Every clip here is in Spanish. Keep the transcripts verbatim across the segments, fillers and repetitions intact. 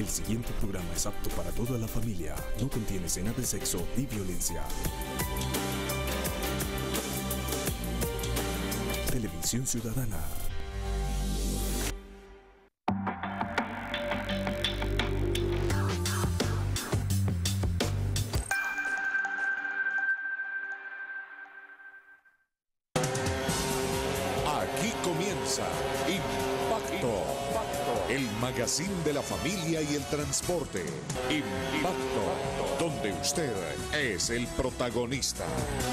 El siguiente programa es apto para toda la familia. No contiene escenas de sexo ni violencia. Televisión Ciudadana. Aquí comienza Impacto, el magazine de la familia y el transporte. Impacto, donde usted es el protagonista.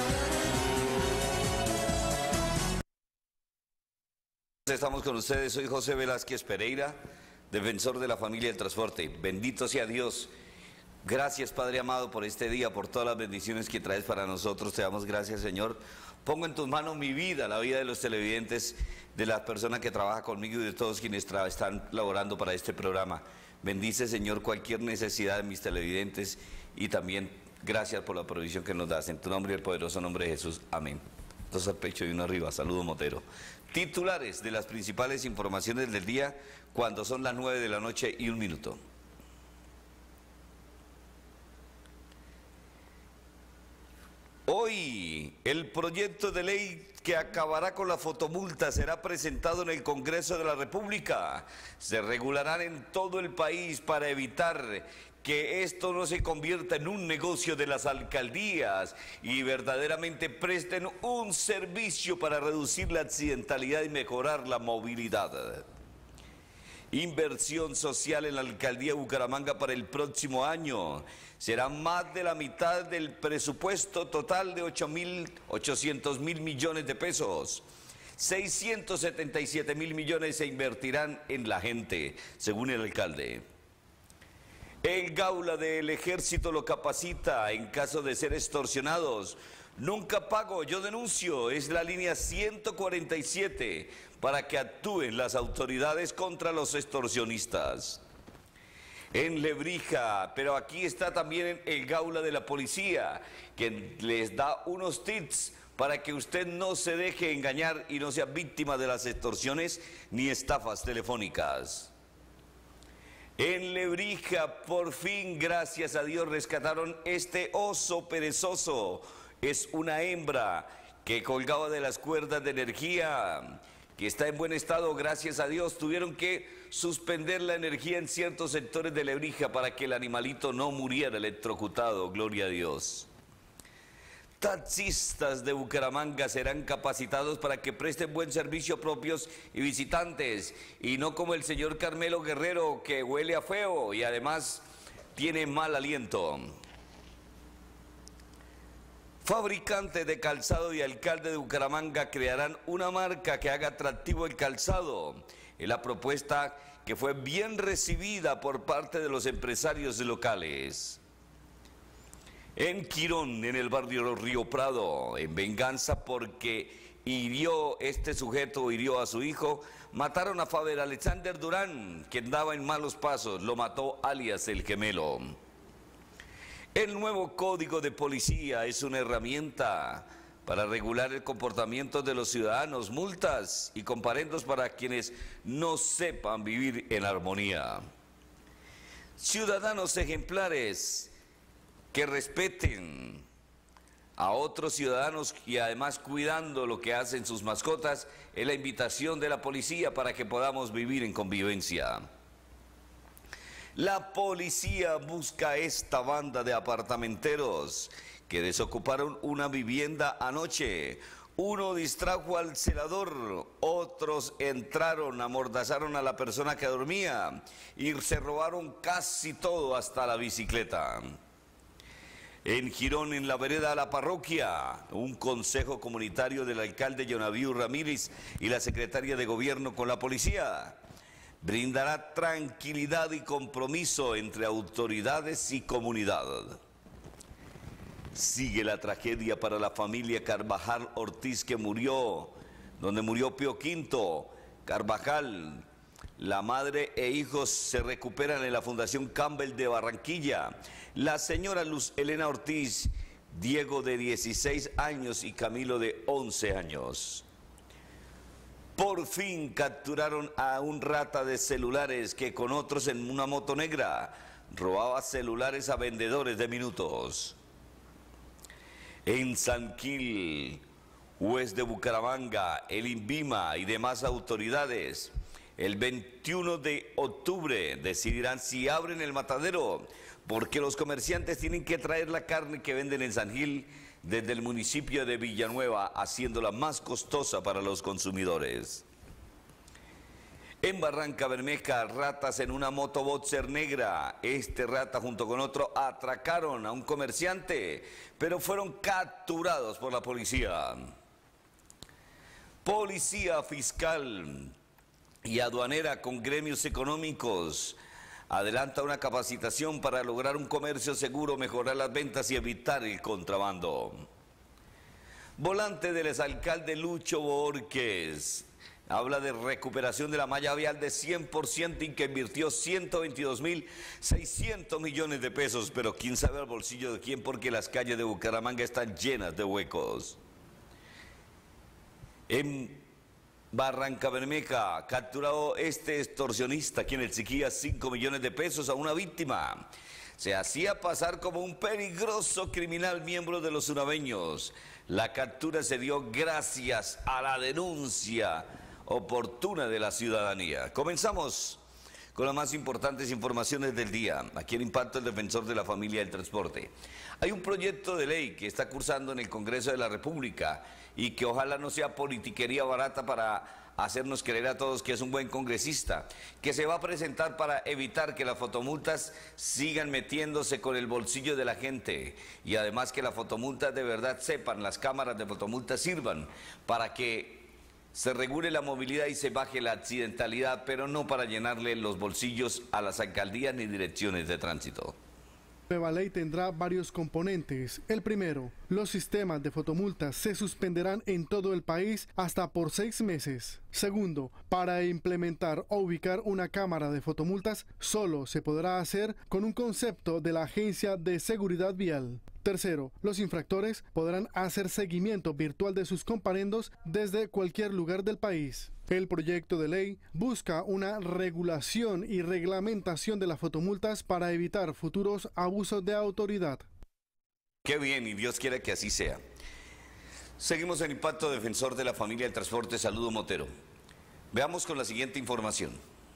Estamos con ustedes, soy José Velázquez Pereira, defensor de la familia y el transporte. Bendito sea Dios. Gracias, Padre amado, por este día, por todas las bendiciones que traes para nosotros. Te damos gracias, Señor. Pongo en tus manos mi vida, la vida de los televidentes, de las personas que trabajan conmigo y de todos quienes están laborando para este programa. Bendice, Señor, cualquier necesidad de mis televidentes y también gracias por la provisión que nos das. En tu nombre y el poderoso nombre de Jesús. Amén. Dos al pecho y uno arriba. Saludo, Motero. Titulares de las principales informaciones del día cuando son las nueve de la noche y un minuto. Hoy, el proyecto de ley que acabará con la fotomulta será presentado en el Congreso de la República. Se regularán en todo el país para evitar que esto no se convierta en un negocio de las alcaldías y verdaderamente presten un servicio para reducir la accidentalidad y mejorar la movilidad. Inversión social en la alcaldía de Bucaramanga para el próximo año. Será más de la mitad del presupuesto total de ocho mil ochocientos mil millones de pesos. seiscientos setenta y siete mil millones se invertirán en la gente, según el alcalde. El Gaula del Ejército lo capacita en caso de ser extorsionados. Nunca pago, yo denuncio, es la línea ciento cuarenta y siete para que actúen las autoridades contra los extorsionistas. En Lebrija, pero aquí está también el Gaula de la Policía, que les da unos tips para que usted no se deje engañar y no sea víctima de las extorsiones ni estafas telefónicas. En Lebrija, por fin, gracias a Dios, rescataron este oso perezoso. Es una hembra que colgaba de las cuerdas de energía, que está en buen estado, gracias a Dios. Tuvieron que suspender la energía en ciertos sectores de Lebrija para que el animalito no muriera electrocutado, gloria a Dios. Taxistas de Bucaramanga serán capacitados para que presten buen servicio a propios y visitantes, y no como el señor Carmelo Guerrero, que huele a feo y además tiene mal aliento. Fabricantes de calzado y alcalde de Bucaramanga crearán una marca que haga atractivo el calzado. Es la propuesta que fue bien recibida por parte de los empresarios locales. En Quirón, en el barrio Río Prado, en venganza porque hirió este sujeto, hirió a su hijo, mataron a Faber Alexander Durán, que andaba en malos pasos, lo mató alias el Gemelo. El nuevo Código de Policía es una herramienta para regular el comportamiento de los ciudadanos, multas y comparendos para quienes no sepan vivir en armonía. Ciudadanos ejemplares que respeten a otros ciudadanos y además cuidando lo que hacen sus mascotas, es la invitación de la policía para que podamos vivir en convivencia. La policía busca esta banda de apartamenteros que desocuparon una vivienda anoche. Uno distrajo al celador, otros entraron, amordazaron a la persona que dormía y se robaron casi todo, hasta la bicicleta. En Girón, en la vereda La Parroquia, un consejo comunitario del alcalde Yonaviu Ramírez y la secretaria de gobierno con la policía brindará tranquilidad y compromiso entre autoridades y comunidad. Sigue la tragedia para la familia Carvajal Ortiz, que murió, donde murió Pío Quinto. Carvajal, la madre e hijos se recuperan en la Fundación Campbell de Barranquilla. La señora Luz Elena Ortiz, Diego de dieciséis años y Camilo de once años. Por fin capturaron a un rata de celulares que con otros en una moto negra robaba celulares a vendedores de minutos. En San Gil, juez de Bucaramanga, el INVIMA y demás autoridades, el veintiuno de octubre decidirán si abren el matadero, porque los comerciantes tienen que traer la carne que venden en San Gil desde el municipio de Villanueva, haciéndola más costosa para los consumidores. En Barranca Bermeja, ratas en una moto boxer negra. Este rata junto con otro atracaron a un comerciante, pero fueron capturados por la policía. Policía Fiscal y Aduanera con gremios económicos adelanta una capacitación para lograr un comercio seguro, mejorar las ventas y evitar el contrabando. Volante del exalcalde Lucho Borges habla de recuperación de la malla vial de cien por ciento y que invirtió ciento veintidós mil seiscientos millones de pesos, pero quién sabe al bolsillo de quién, porque las calles de Bucaramanga están llenas de huecos. En Barranca Bermeja, capturado este extorsionista, quien exigía cinco millones de pesos a una víctima. Se hacía pasar como un peligroso criminal miembro de los unabeños. La captura se dio gracias a la denuncia oportuna de la ciudadanía. Comenzamos con las más importantes informaciones del día. Aquí en Impacto, el defensor de la familia del transporte. Hay un proyecto de ley que está cursando en el Congreso de la República y que ojalá no sea politiquería barata para hacernos creer a todos que es un buen congresista, que se va a presentar para evitar que las fotomultas sigan metiéndose con el bolsillo de la gente, y además que las fotomultas de verdad sepan, las cámaras de fotomultas sirvan para que se regule la movilidad y se baje la accidentalidad, pero no para llenarle los bolsillos a las alcaldías ni direcciones de tránsito. La nueva ley tendrá varios componentes. El primero, los sistemas de fotomultas se suspenderán en todo el país hasta por seis meses. Segundo, para implementar o ubicar una cámara de fotomultas solo se podrá hacer con un concepto de la Agencia de Seguridad Vial. Tercero, los infractores podrán hacer seguimiento virtual de sus comparendos desde cualquier lugar del país. El proyecto de ley busca una regulación y reglamentación de las fotomultas para evitar futuros abusos de autoridad. Qué bien, y Dios quiera que así sea. Seguimos en Impacto, defensor de la familia del transporte. Saludo Motero. Veamos con la siguiente información.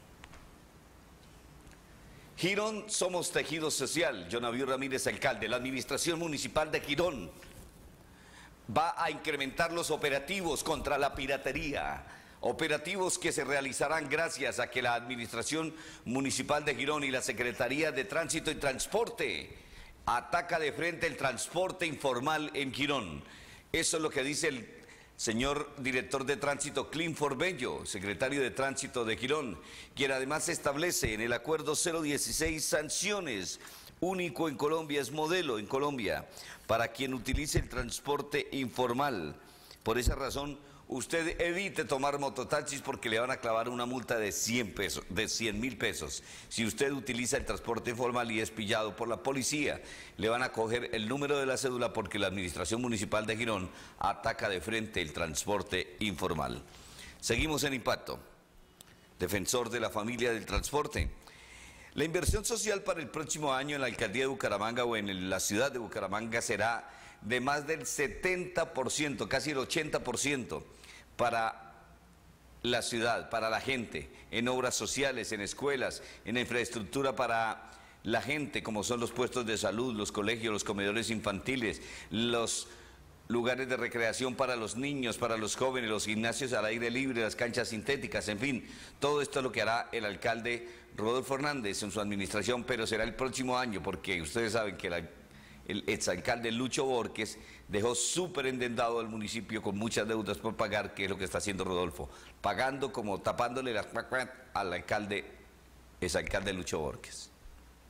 Girón, somos tejido social. Jonavío Ramírez, alcalde. La administración municipal de Girón va a incrementar los operativos contra la piratería. Operativos que se realizarán gracias a que la administración municipal de Girón y la Secretaría de Tránsito y Transporte ataca de frente el transporte informal en Girón. Eso es lo que dice el señor director de tránsito Clifford Bello, secretario de tránsito de Girón, quien además establece en el acuerdo cero dieciséis sanciones, único en Colombia, es modelo en Colombia, para quien utilice el transporte informal. Por esa razón, usted evite tomar mototaxis porque le van a clavar una multa de cien pesos, de cien mil pesos. Si usted utiliza el transporte informal y es pillado por la policía, le van a coger el número de la cédula porque la administración municipal de Girón ataca de frente el transporte informal. Seguimos en Impacto. Defensor de la familia del transporte. La inversión social para el próximo año en la alcaldía de Bucaramanga o en la ciudad de Bucaramanga será de más del setenta por ciento, casi el ochenta por ciento, para la ciudad, para la gente, en obras sociales, en escuelas, en infraestructura para la gente, como son los puestos de salud, los colegios, los comedores infantiles, los lugares de recreación para los niños, para los jóvenes, los gimnasios al aire libre, las canchas sintéticas, en fin, todo esto es lo que hará el alcalde Rodolfo Hernández en su administración, pero será el próximo año, porque ustedes saben que la el exalcalde Lucho Borges dejó súper endeudado al municipio con muchas deudas por pagar, que es lo que está haciendo Rodolfo, pagando como tapándole las al alcalde, exalcalde Lucho Borges.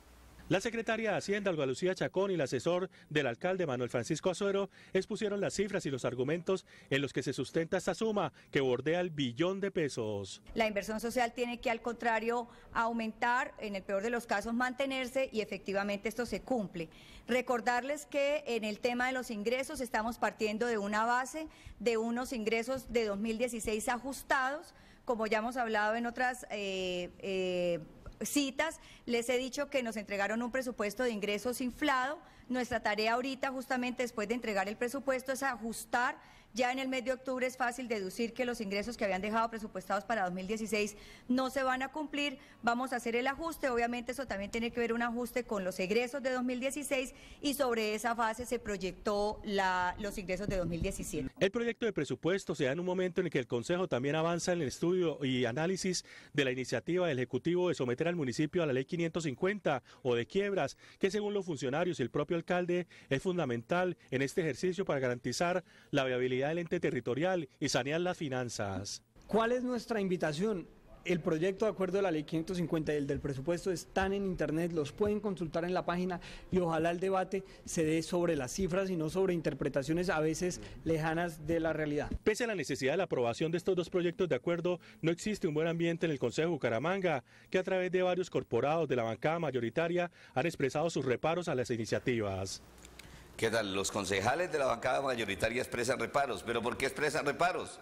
La secretaria de Hacienda, Olga Lucía Chacón, y el asesor del alcalde, Manuel Francisco Azuero, expusieron las cifras y los argumentos en los que se sustenta esta suma, que bordea el billón de pesos. La inversión social tiene que, al contrario, aumentar, en el peor de los casos mantenerse, y efectivamente esto se cumple. Recordarles que en el tema de los ingresos estamos partiendo de una base de unos ingresos de dos mil dieciséis ajustados, como ya hemos hablado en otras eh, eh, citas. Les he dicho que nos entregaron un presupuesto de ingresos inflado. Nuestra tarea ahorita, justamente después de entregar el presupuesto, es ajustar. Ya en el mes de octubre es fácil deducir que los ingresos que habían dejado presupuestados para dos mil dieciséis no se van a cumplir. Vamos a hacer el ajuste. Obviamente eso también tiene que ver un ajuste con los egresos de dos mil dieciséis, y sobre esa base se proyectó la, los ingresos de dos mil diecisiete. El proyecto de presupuesto se da en un momento en el que el Consejo también avanza en el estudio y análisis de la iniciativa del Ejecutivo de someter al municipio a la ley quinientos cincuenta o de quiebras, que según los funcionarios y el propio alcalde es fundamental en este ejercicio para garantizar la viabilidad del ente territorial y sanear las finanzas. ¿Cuál es nuestra invitación? El proyecto de acuerdo de la ley quinientos cincuenta y el del presupuesto están en internet, los pueden consultar en la página, y ojalá el debate se dé sobre las cifras y no sobre interpretaciones a veces lejanas de la realidad. Pese a la necesidad de la aprobación de estos dos proyectos de acuerdo, no existe un buen ambiente en el Consejo de Bucaramanga, que a través de varios corporados de la bancada mayoritaria han expresado sus reparos a las iniciativas. ¿Qué tal? Los concejales de la bancada mayoritaria expresan reparos. ¿Pero por qué expresan reparos?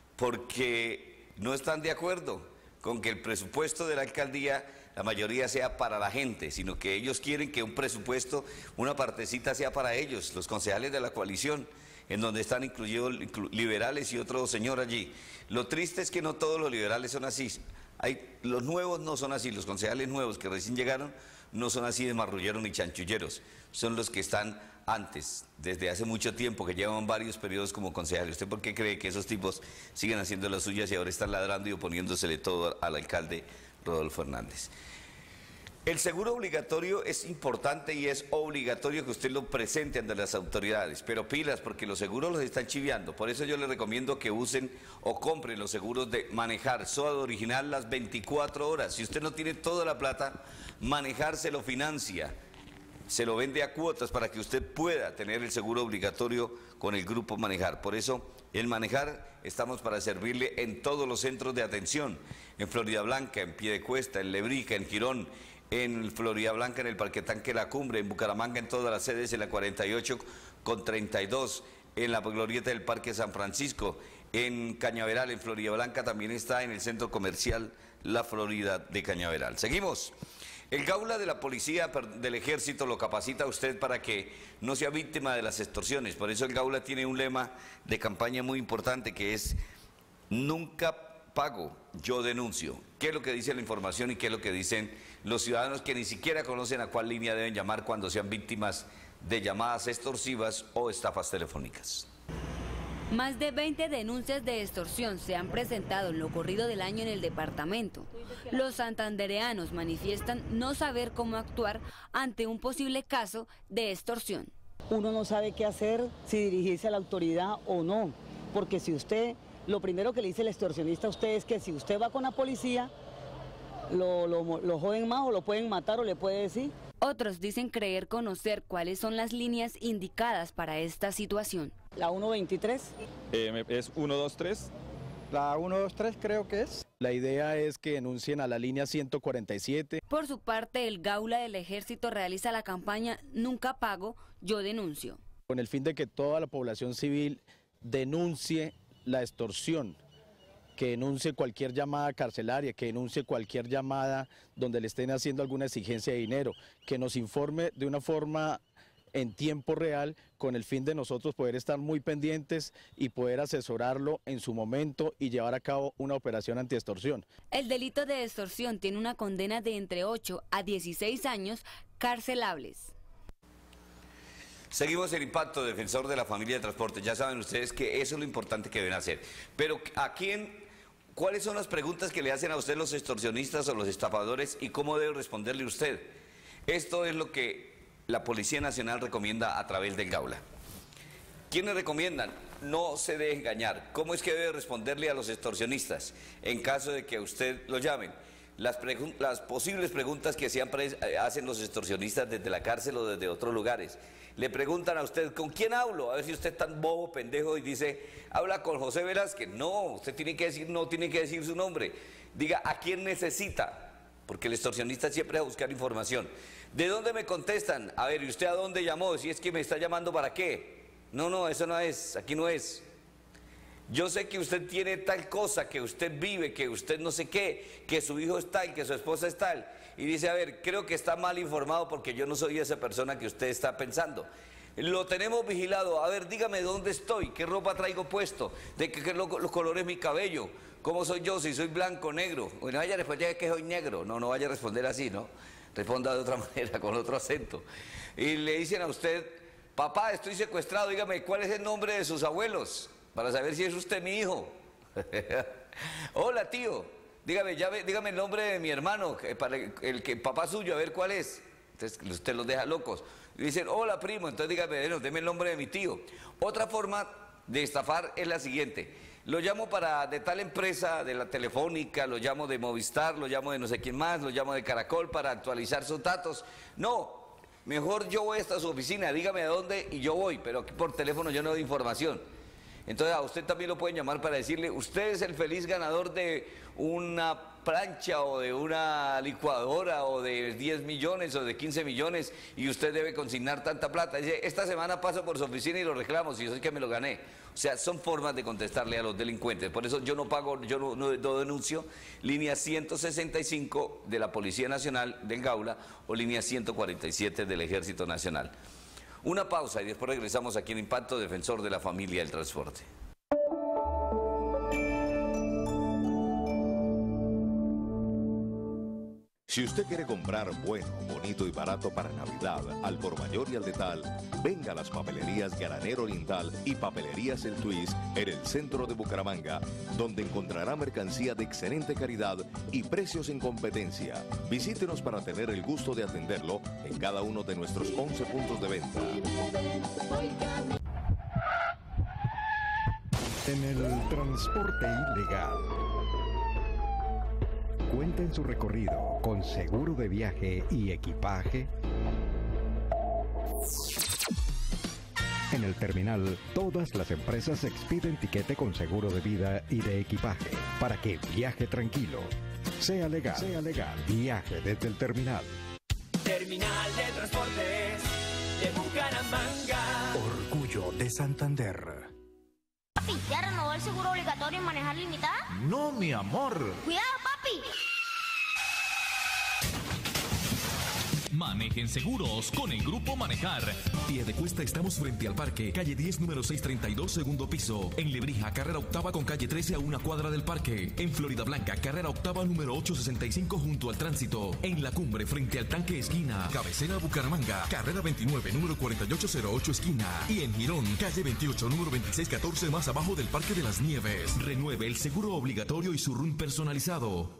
Porque no están de acuerdo con que el presupuesto de la alcaldía, la mayoría, sea para la gente, sino que ellos quieren que un presupuesto, una partecita, sea para ellos, los concejales de la coalición, en donde están incluidos liberales y otro señor allí. Lo triste es que no todos los liberales son así. Hay, los nuevos no son así, los concejales nuevos que recién llegaron no son así de marrulleros ni chanchulleros, son los que están antes, desde hace mucho tiempo, que llevan varios periodos como concejales. ¿Usted por qué cree que esos tipos siguen haciendo las suyas y ahora están ladrando y oponiéndosele todo al alcalde Rodolfo Hernández? El seguro obligatorio es importante y es obligatorio que usted lo presente ante las autoridades, pero pilas, porque los seguros los están chiviando. Por eso yo les recomiendo que usen o compren los seguros de Manejar, SOAT original, las veinticuatro horas. Si usted no tiene toda la plata, Manejar se lo financia, se lo vende a cuotas para que usted pueda tener el seguro obligatorio con el grupo Manejar. Por eso, en Manejar estamos para servirle en todos los centros de atención, en Florida Blanca, en Piedecuesta, en Lebrica, en Girón, en Florida Blanca, en el Parque Tanque La Cumbre, en Bucaramanga, en todas las sedes, en la cuarenta y ocho con treinta y dos, en la glorieta del Parque San Francisco, en Cañaveral, en Florida Blanca, también está en el centro comercial La Florida de Cañaveral. Seguimos. El Gaula de la Policía del Ejército lo capacita a usted para que no sea víctima de las extorsiones. Por eso el Gaula tiene un lema de campaña muy importante, que es: nunca pago, yo denuncio. ¿Qué es lo que dice la información y qué es lo que dicen los ciudadanos que ni siquiera conocen a cuál línea deben llamar cuando sean víctimas de llamadas extorsivas o estafas telefónicas? Más de veinte denuncias de extorsión se han presentado en lo corrido del año en el departamento. Los santandereanos manifiestan no saber cómo actuar ante un posible caso de extorsión. Uno no sabe qué hacer, si dirigirse a la autoridad o no, porque si usted, lo primero que le dice el extorsionista a usted es que si usted va con la policía, lo, lo, lo joden más o lo pueden matar o le puede decir. Otros dicen creer conocer cuáles son las líneas indicadas para esta situación. La uno veintitrés. Eh, es uno dos tres. La uno dos tres creo que es. La idea es que denuncien a la línea ciento cuarenta y siete. Por su parte, el Gaula del Ejército realiza la campaña Nunca pago, yo denuncio. Con el fin de que toda la población civil denuncie la extorsión, que denuncie cualquier llamada carcelaria, que denuncie cualquier llamada donde le estén haciendo alguna exigencia de dinero, que nos informe de una forma en tiempo real, con el fin de nosotros poder estar muy pendientes y poder asesorarlo en su momento y llevar a cabo una operación antiextorsión. El delito de extorsión tiene una condena de entre ocho a dieciséis años carcelables. Seguimos el impacto, defensor de la familia de transporte. Ya saben ustedes que eso es lo importante que deben hacer. Pero ¿a quién, cuáles son las preguntas que le hacen a usted los extorsionistas o los estafadores y cómo debe responderle usted? Esto es lo que la Policía Nacional recomienda a través del Gaula. ¿Quiénes recomiendan? No se deje engañar. ¿Cómo es que debe responderle a los extorsionistas en caso de que a usted lo llamen? las, las posibles preguntas que se hacen los extorsionistas desde la cárcel o desde otros lugares. Le preguntan a usted, ¿con quién hablo? A ver si usted es tan bobo, pendejo, y dice, ¿habla con José Velázquez? No, usted tiene que decir, no tiene que decir su nombre. Diga, ¿a quién necesita? Porque el extorsionista siempre va a buscar información. ¿De dónde me contestan? A ver, ¿y usted a dónde llamó? Si es que me está llamando, ¿para qué? No, no, eso no es, aquí no es. Yo sé que usted tiene tal cosa, que usted vive, que usted no sé qué, que su hijo es tal, que su esposa es tal. Y dice, a ver, creo que está mal informado porque yo no soy esa persona que usted está pensando. Lo tenemos vigilado. A ver, dígame dónde estoy, qué ropa traigo puesto, de qué, qué lo, los colores de mi cabello, cómo soy yo, si soy blanco o negro. Bueno, vaya a responder que soy negro. No, no vaya a responder así, ¿no? Responda de otra manera, con otro acento. Y le dicen a usted, papá, estoy secuestrado, dígame, ¿cuál es el nombre de sus abuelos? Para saber si es usted mi hijo. Hola, tío. Dígame, ya ve, dígame el nombre de mi hermano, para el, el que papá suyo, a ver cuál es. Entonces usted los deja locos. Y dicen, hola, primo. Entonces dígame, bueno, deme el nombre de mi tío. Otra forma de estafar es la siguiente. Lo llamo para de tal empresa, de la Telefónica, lo llamo de Movistar, lo llamo de no sé quién más, lo llamo de Caracol para actualizar sus datos. No, mejor yo voy hasta su oficina, dígame a dónde y yo voy, pero aquí por teléfono yo no doy información. Entonces a usted también lo pueden llamar para decirle, usted es el feliz ganador de una plancha o de una licuadora o de diez millones o de quince millones y usted debe consignar tanta plata. Dice, esta semana paso por su oficina y lo reclamo, si yo sé que me lo gané. O sea, son formas de contestarle a los delincuentes. Por eso yo no pago, yo no, no, no denuncio línea ciento sesenta y cinco de la Policía Nacional del Gaula o línea ciento cuarenta y siete del Ejército Nacional. Una pausa y después regresamos aquí en Impacto, defensor de la familia y el transporte. Si usted quiere comprar bueno, bonito y barato para Navidad, al por mayor y al detal, venga a las papelerías Granero Oriental y Papelerías El Twist en el centro de Bucaramanga, donde encontrará mercancía de excelente calidad y precios en competencia. Visítenos para tener el gusto de atenderlo en cada uno de nuestros once puntos de venta. En el transporte ilegal. Cuenta en su recorrido con seguro de viaje y equipaje. En el terminal, todas las empresas expiden tiquete con seguro de vida y de equipaje para que viaje tranquilo. Sea legal, sea legal, viaje desde el terminal. Terminal de Transportes de Bucaramanga. Orgullo de Santander. Papi, ¿ya renovó el seguro obligatorio en manejar limitada? No, mi amor. ¡Cuidado, papi! Manejen seguros con el Grupo Manejar. Piedecuesta, estamos frente al parque, calle diez, número seiscientos treinta y dos, segundo piso. En Lebrija, carrera octava con calle trece a una cuadra del parque. En Florida Blanca, carrera octava, número ochocientos sesenta y cinco junto al tránsito. En La Cumbre, frente al tanque esquina. Cabecera Bucaramanga, carrera veintinueve, número cuarenta y ocho cero ocho esquina. Y en Girón, calle veintiocho, número veintiséis catorce más abajo del Parque de las Nieves. Renueve el seguro obligatorio y su R U N personalizado.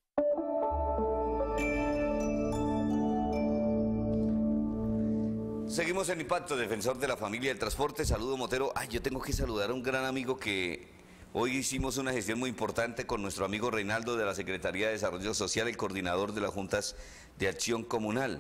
Seguimos en Impacto, defensor de la familia y el transporte. Saludo, Motero. Ay, yo tengo que saludar a un gran amigo que hoy hicimos una gestión muy importante con nuestro amigo Reinaldo de la Secretaría de Desarrollo Social, el coordinador de las juntas de acción comunal.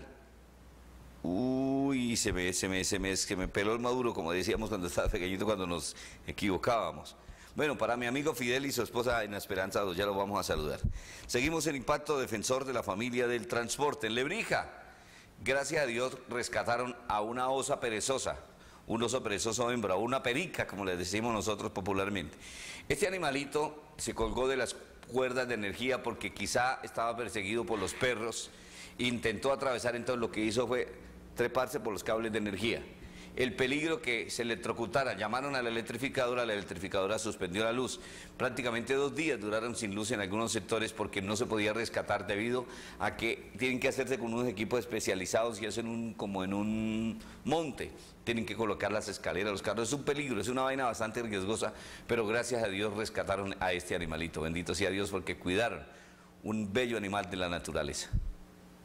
Uy, se me, se me, se me, se me peló el maduro, como decíamos cuando estaba pequeñito, cuando nos equivocábamos. Bueno, para mi amigo Fidel y su esposa en Esperanza dos, ya lo vamos a saludar. Seguimos en Impacto, defensor de la familia del transporte. En Lebrija, gracias a Dios, rescataron a una osa perezosa, un oso perezoso hembra, o una perica, como le decimos nosotros popularmente. Este animalito se colgó de las cuerdas de energía porque quizá estaba perseguido por los perros, intentó atravesar, entonces lo que hizo fue treparse por los cables de energía. El peligro que se electrocutara, llamaron a la electrificadora, la electrificadora suspendió la luz. Prácticamente dos días duraron sin luz en algunos sectores porque no se podía rescatar debido a que tienen que hacerse con unos equipos especializados y hacen un, como en un monte. Tienen que colocar las escaleras, los carros. Es un peligro, es una vaina bastante riesgosa, pero gracias a Dios rescataron a este animalito. Bendito sea Dios porque cuidaron un bello animal de la naturaleza.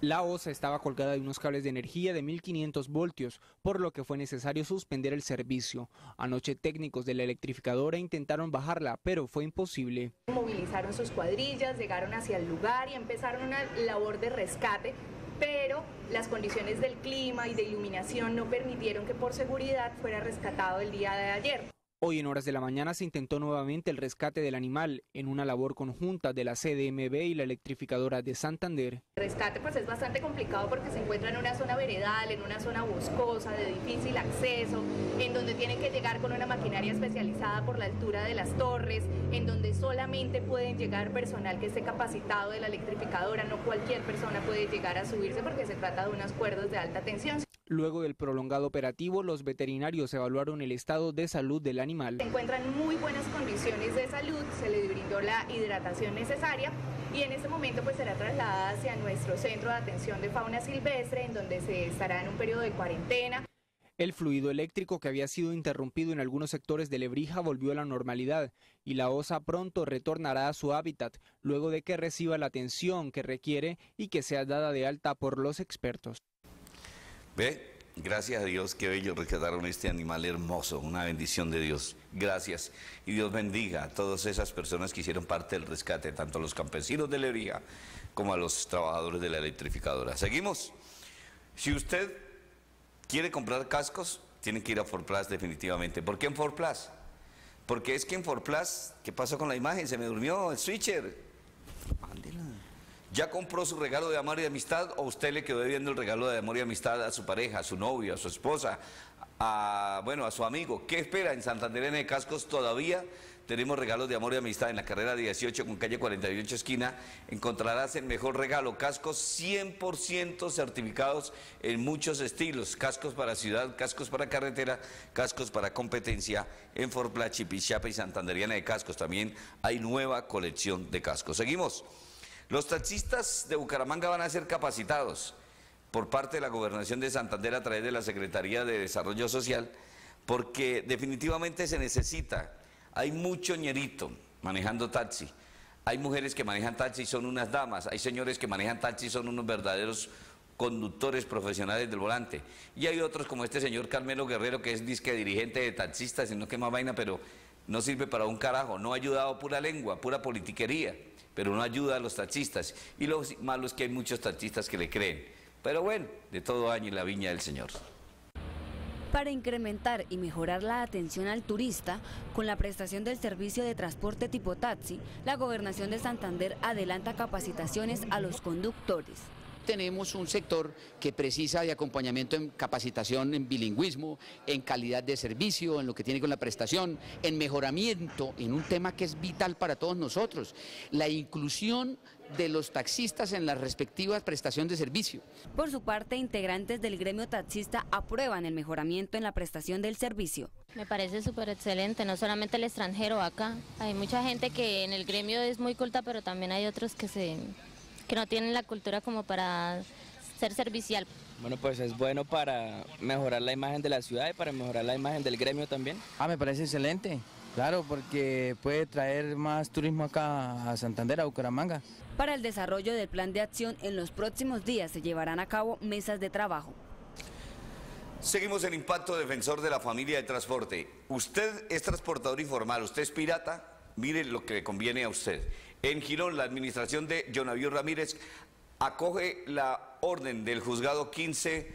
La osa estaba colgada de unos cables de energía de mil quinientos voltios, por lo que fue necesario suspender el servicio. Anoche técnicos de la electrificadora intentaron bajarla, pero fue imposible. Movilizaron sus cuadrillas, llegaron hacia el lugar y empezaron una labor de rescate, pero las condiciones del clima y de iluminación no permitieron que por seguridad fuera rescatado el día de ayer. Hoy en horas de la mañana se intentó nuevamente el rescate del animal en una labor conjunta de la C D M B y la electrificadora de Santander. El rescate pues es bastante complicado porque se encuentra en una zona veredal, en una zona boscosa, de difícil acceso, en donde tienen que llegar con una maquinaria especializada por la altura de las torres, en donde solamente pueden llegar personal que esté capacitado de la electrificadora, no cualquier persona puede llegar a subirse porque se trata de unos cuerdos de alta tensión. Luego del prolongado operativo, los veterinarios evaluaron el estado de salud del animal. Se encuentran en muy buenas condiciones de salud, se le brindó la hidratación necesaria y en este momento pues será trasladada hacia nuestro centro de atención de fauna silvestre, en donde se estará en un periodo de cuarentena. El fluido eléctrico que había sido interrumpido en algunos sectores de Lebrija volvió a la normalidad y la osa pronto retornará a su hábitat luego de que reciba la atención que requiere y que sea dada de alta por los expertos. Ve, gracias a Dios, qué bello rescataron este animal hermoso, una bendición de Dios. Gracias. Y Dios bendiga a todas esas personas que hicieron parte del rescate, tanto a los campesinos de Lebrija como a los trabajadores de la electrificadora. Seguimos. Si usted quiere comprar cascos, tiene que ir a Forplas definitivamente. ¿Por qué en Forplas? Porque es que en Forplas, ¿qué pasó con la imagen? Se me durmió el switcher. Mándela. ¿Ya compró su regalo de amor y amistad o usted le quedó debiendo el regalo de amor y amistad a su pareja, a su novio, a su esposa, a, bueno, a su amigo? ¿Qué espera? En Santander N de Cascos todavía tenemos regalos de amor y amistad. En la carrera dieciocho con calle cuarenta y ocho esquina encontrarás el mejor regalo, cascos cien por ciento certificados en muchos estilos, cascos para ciudad, cascos para carretera, cascos para competencia. En Forplas, Chipichapa y Santanderiana de Cascos también hay nueva colección de cascos. Seguimos. Los taxistas de Bucaramanga van a ser capacitados por parte de la Gobernación de Santander a través de la Secretaría de Desarrollo Social, porque definitivamente se necesita. Hay mucho ñerito manejando taxi. Hay mujeres que manejan taxi y son unas damas. Hay señores que manejan taxi y son unos verdaderos conductores profesionales del volante. Y hay otros como este señor Carmelo Guerrero, que es disque dirigente de taxistas, sino que más vaina, pero no sirve para un carajo. No ha ayudado, pura lengua, pura politiquería, pero no ayuda a los taxistas. Y lo malo es que hay muchos taxistas que le creen. Pero bueno, de todo año en la viña del Señor. Para incrementar y mejorar la atención al turista, con la prestación del servicio de transporte tipo taxi, la Gobernación de Santander adelanta capacitaciones a los conductores. Tenemos un sector que precisa de acompañamiento en capacitación en bilingüismo, en calidad de servicio, en lo que tiene con la prestación, en mejoramiento, en un tema que es vital para todos nosotros, la inclusión de los taxistas en las respectivas prestaciones de servicio. Por su parte, integrantes del gremio taxista aprueban el mejoramiento en la prestación del servicio. Me parece súper excelente, no solamente el extranjero acá, hay mucha gente que en el gremio es muy culta, pero también hay otros que se... que no tienen la cultura como para ser servicial. Bueno, pues es bueno para mejorar la imagen de la ciudad y para mejorar la imagen del gremio también. Ah, me parece excelente, claro, porque puede traer más turismo acá a Santander, a Bucaramanga. Para el desarrollo del plan de acción, en los próximos días se llevarán a cabo mesas de trabajo. Seguimos en Impacto, defensor de la familia de transporte. Usted es transportador informal, usted es pirata, mire lo que le conviene a usted. En Girón, la administración de Jonavío Ramírez acoge la orden del juzgado quince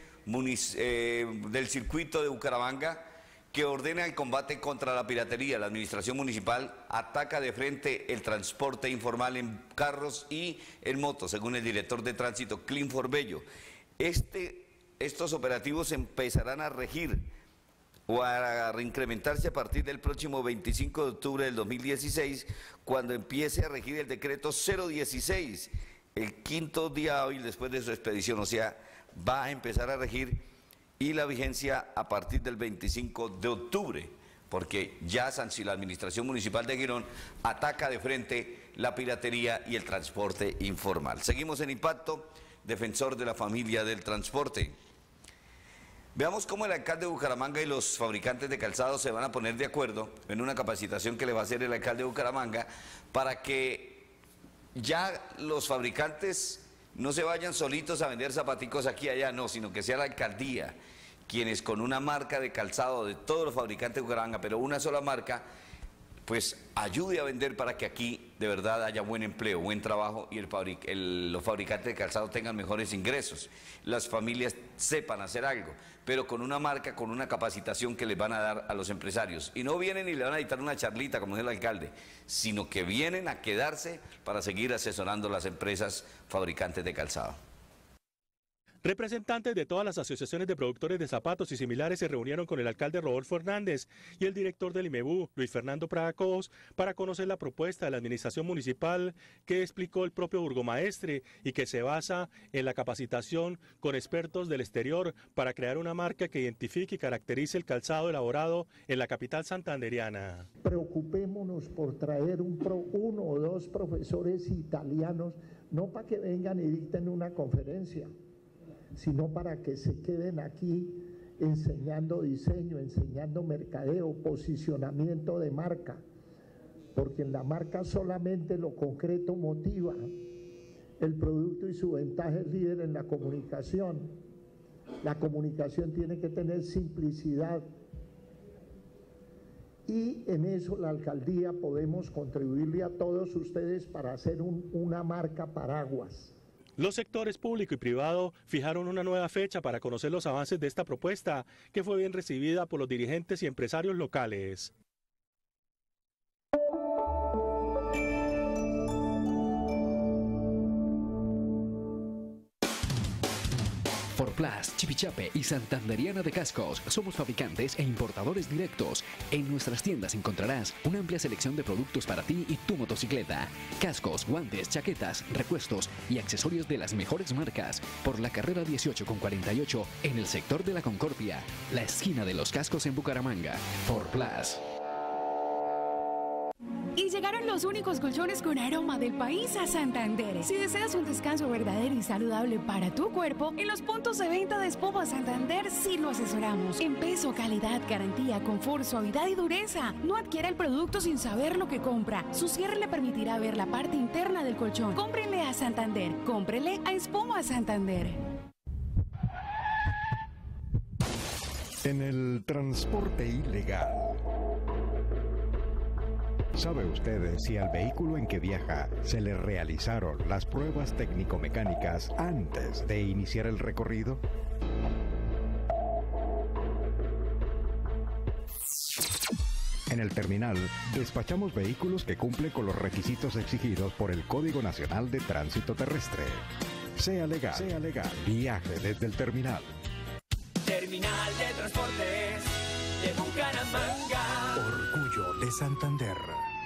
eh, del circuito de Bucaramanga, que ordena el combate contra la piratería. La administración municipal ataca de frente el transporte informal en carros y en motos, según el director de tránsito, Clinfor Bello. Este, estos operativos empezarán a regir o a reincrementarse a partir del próximo veinticinco de octubre del dos mil dieciséis, cuando empiece a regir el decreto cero dieciséis, el quinto día hábil después de su expedición, o sea, va a empezar a regir, y la vigencia a partir del veinticinco de octubre, porque ya la administración municipal de Girón ataca de frente la piratería y el transporte informal. Seguimos en Impacto, defensor de la familia del transporte. Veamos cómo el alcalde de Bucaramanga y los fabricantes de calzados se van a poner de acuerdo en una capacitación que le va a hacer el alcalde de Bucaramanga para que ya los fabricantes no se vayan solitos a vender zapaticos aquí y allá, no, sino que sea la alcaldía quienes con una marca de calzado de todos los fabricantes de Bucaramanga, pero una sola marca, pues ayude a vender para que aquí de verdad haya buen empleo, buen trabajo y el fabric el, los fabricantes de calzado tengan mejores ingresos, las familias sepan hacer algo, pero con una marca, con una capacitación que les van a dar a los empresarios. Y no vienen y le van a dictar una charlita, como dice el alcalde, sino que vienen a quedarse para seguir asesorando a las empresas fabricantes de calzado. Representantes de todas las asociaciones de productores de zapatos y similares se reunieron con el alcalde Rodolfo Hernández y el director del IMEBU, Luis Fernando Prada Cobos, para conocer la propuesta de la administración municipal que explicó el propio burgomaestre y que se basa en la capacitación con expertos del exterior para crear una marca que identifique y caracterice el calzado elaborado en la capital santanderiana. Preocupémonos por traer un pro, uno o dos profesores italianos, no para que vengan y dicten una conferencia, sino para que se queden aquí enseñando diseño, enseñando mercadeo, posicionamiento de marca, porque en la marca solamente lo concreto motiva, el producto y su ventaja es líder en la comunicación. La comunicación tiene que tener simplicidad y en eso la alcaldía podemos contribuirle a todos ustedes para hacer un, una marca paraguas. Los sectores público y privado fijaron una nueva fecha para conocer los avances de esta propuesta, que fue bien recibida por los dirigentes y empresarios locales. Forplas, Chipichape y Santanderiana de Cascos. Somos fabricantes e importadores directos. En nuestras tiendas encontrarás una amplia selección de productos para ti y tu motocicleta. Cascos, guantes, chaquetas, repuestos y accesorios de las mejores marcas. Por la carrera dieciocho con cuarenta y ocho en el sector de la Concordia, la esquina de los cascos en Bucaramanga. Forplas. Y llegaron los únicos colchones con aroma del país a Santander. Si deseas un descanso verdadero y saludable para tu cuerpo, en los puntos de venta de Espuma Santander sí lo asesoramos. En peso, calidad, garantía, confort, suavidad y dureza. No adquiera el producto sin saber lo que compra. Su cierre le permitirá ver la parte interna del colchón. Cómprenle a Santander. Cómprele a Espuma Santander. En el transporte ilegal. ¿Sabe usted si al vehículo en que viaja se le realizaron las pruebas técnico-mecánicas antes de iniciar el recorrido? En el terminal, despachamos vehículos que cumplen con los requisitos exigidos por el Código Nacional de Tránsito Terrestre. Sea legal, sea legal, viaje desde el terminal. Terminal de Transportes de Bucaramanga. Orgullo de Santander.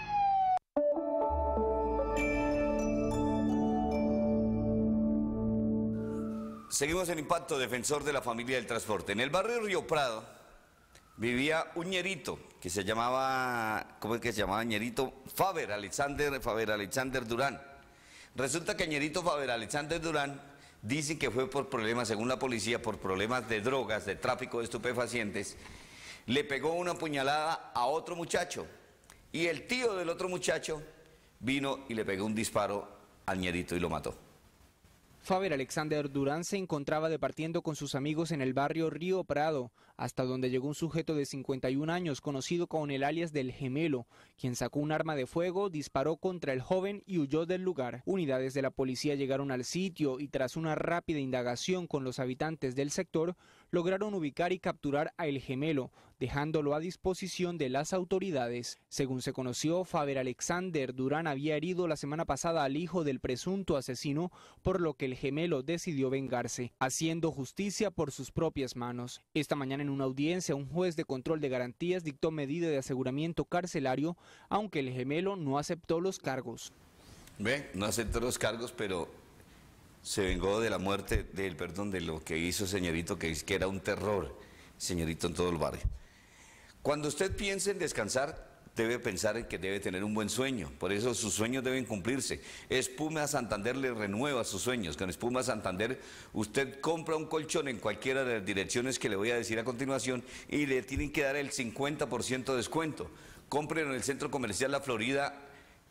Seguimos en Impacto, defensor de la familia del transporte. En el barrio Río Prado vivía un ñerito que se llamaba, ¿cómo es que se llamaba ñerito? Faber Alexander, Faber Alexander Durán. Resulta que ñerito Faber Alexander Durán dicen que fue por problemas, según la policía, por problemas de drogas, de tráfico de estupefacientes, le pegó una puñalada a otro muchacho y el tío del otro muchacho vino y le pegó un disparo al ñerito y lo mató. Faber Alexander Durán se encontraba departiendo con sus amigos en el barrio Río Prado, hasta donde llegó un sujeto de cincuenta y un años, conocido con el alias del Gemelo, quien sacó un arma de fuego, disparó contra el joven y huyó del lugar. Unidades de la policía llegaron al sitio y tras una rápida indagación con los habitantes del sector, lograron ubicar y capturar a El Gemelo, dejándolo a disposición de las autoridades. Según se conoció, Faber Alexander Durán había herido la semana pasada al hijo del presunto asesino, por lo que El Gemelo decidió vengarse, haciendo justicia por sus propias manos. Esta mañana en una audiencia, un juez de control de garantías dictó medida de aseguramiento carcelario, aunque El Gemelo no aceptó los cargos. Ve, no aceptó los cargos, pero se vengó de la muerte, del perdón, de lo que hizo señorito, que, que era un terror, señorito, en todo el barrio. Cuando usted piense en descansar, debe pensar en que debe tener un buen sueño, por eso sus sueños deben cumplirse. Espuma Santander le renueva sus sueños. Con Espuma Santander usted compra un colchón en cualquiera de las direcciones que le voy a decir a continuación y le tienen que dar el cincuenta por ciento de descuento. Cómprelo en el Centro Comercial La Florida,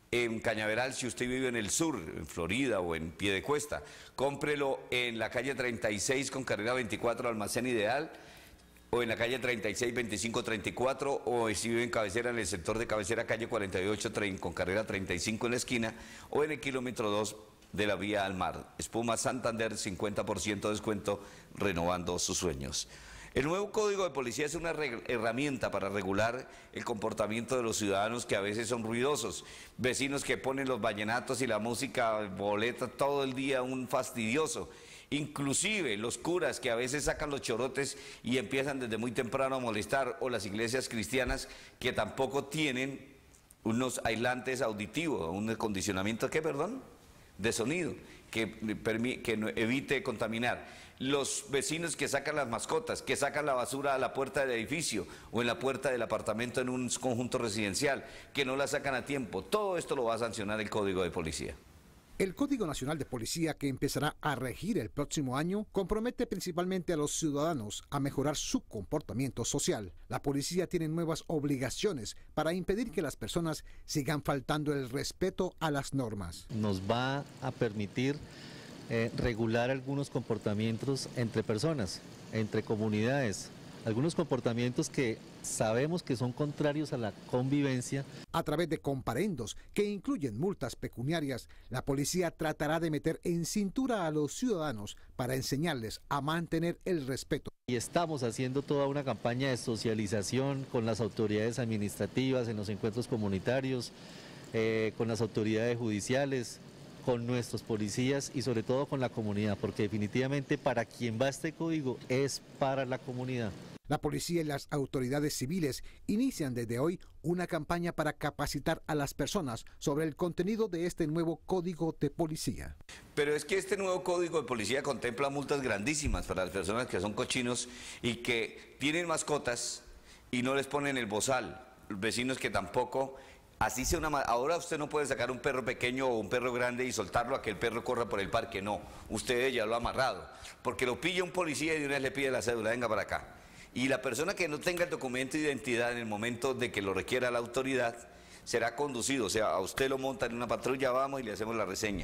en Cañaveral si usted vive en el sur, en Florida o en Piedecuesta. Cómprelo en la calle treinta y seis con carrera veinticuatro, Almacén Ideal, o en la calle treinta y seis, veinticinco, treinta y cuatro, o si vive en Cabecera, en el sector de Cabecera, calle cuarenta y ocho con carrera treinta y cinco en la esquina, o en el kilómetro dos de la vía al mar. Espuma Santander, cincuenta por ciento de descuento, renovando sus sueños. El nuevo Código de Policía es una herramienta para regular el comportamiento de los ciudadanos que a veces son ruidosos. Vecinos que ponen los vallenatos y la música boleta todo el día, un fastidioso. Inclusive los curas que a veces sacan los chorotes y empiezan desde muy temprano a molestar, o las iglesias cristianas que tampoco tienen unos aislantes auditivos, un acondicionamiento, ¿qué, perdón? De sonido, que, que evite contaminar. Los vecinos que sacan las mascotas, que sacan la basura a la puerta del edificio o en la puerta del apartamento en un conjunto residencial, que no la sacan a tiempo. Todo esto lo va a sancionar el Código de Policía. El Código Nacional de Policía, que empezará a regir el próximo año, compromete principalmente a los ciudadanos a mejorar su comportamiento social. La policía tiene nuevas obligaciones para impedir que las personas sigan faltando el respeto a las normas. Nos va a permitir eh, regular algunos comportamientos entre personas, entre comunidades, algunos comportamientos que sabemos que son contrarios a la convivencia. A través de comparendos que incluyen multas pecuniarias, la policía tratará de meter en cintura a los ciudadanos para enseñarles a mantener el respeto. Y estamos haciendo toda una campaña de socialización con las autoridades administrativas, en los encuentros comunitarios, eh, con las autoridades judiciales, con nuestros policías y sobre todo con la comunidad, porque definitivamente para quien va este código es para la comunidad. La policía y las autoridades civiles inician desde hoy una campaña para capacitar a las personas sobre el contenido de este nuevo Código de Policía. Pero es que este nuevo Código de Policía contempla multas grandísimas para las personas que son cochinos y que tienen mascotas y no les ponen el bozal. Vecinos que tampoco, así sea una... Ahora usted no puede sacar un perro pequeño o un perro grande y soltarlo a que el perro corra por el parque, no. Usted ya lo ha amarrado, porque lo pilla un policía y de una vez le pide la cédula, venga para acá. Y la persona que no tenga el documento de identidad en el momento de que lo requiera la autoridad será conducido, o sea, a usted lo montan en una patrulla, vamos y le hacemos la reseña.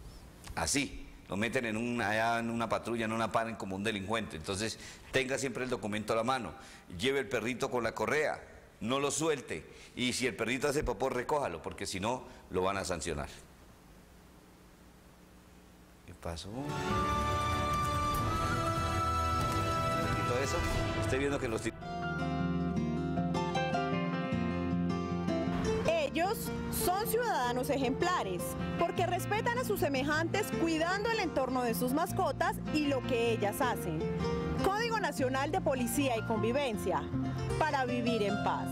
Así, lo meten en una, allá en una patrulla, no una paren como un delincuente. Entonces, tenga siempre el documento a la mano, lleve el perrito con la correa, no lo suelte, y si el perrito hace popó, recójalo, porque si no, lo van a sancionar. ¿Qué pasó? Eso, estoy viendo que los... Ellos son ciudadanos ejemplares porque respetan a sus semejantes cuidando el entorno de sus mascotas y lo que ellas hacen. Código Nacional de Policía y Convivencia para vivir en paz.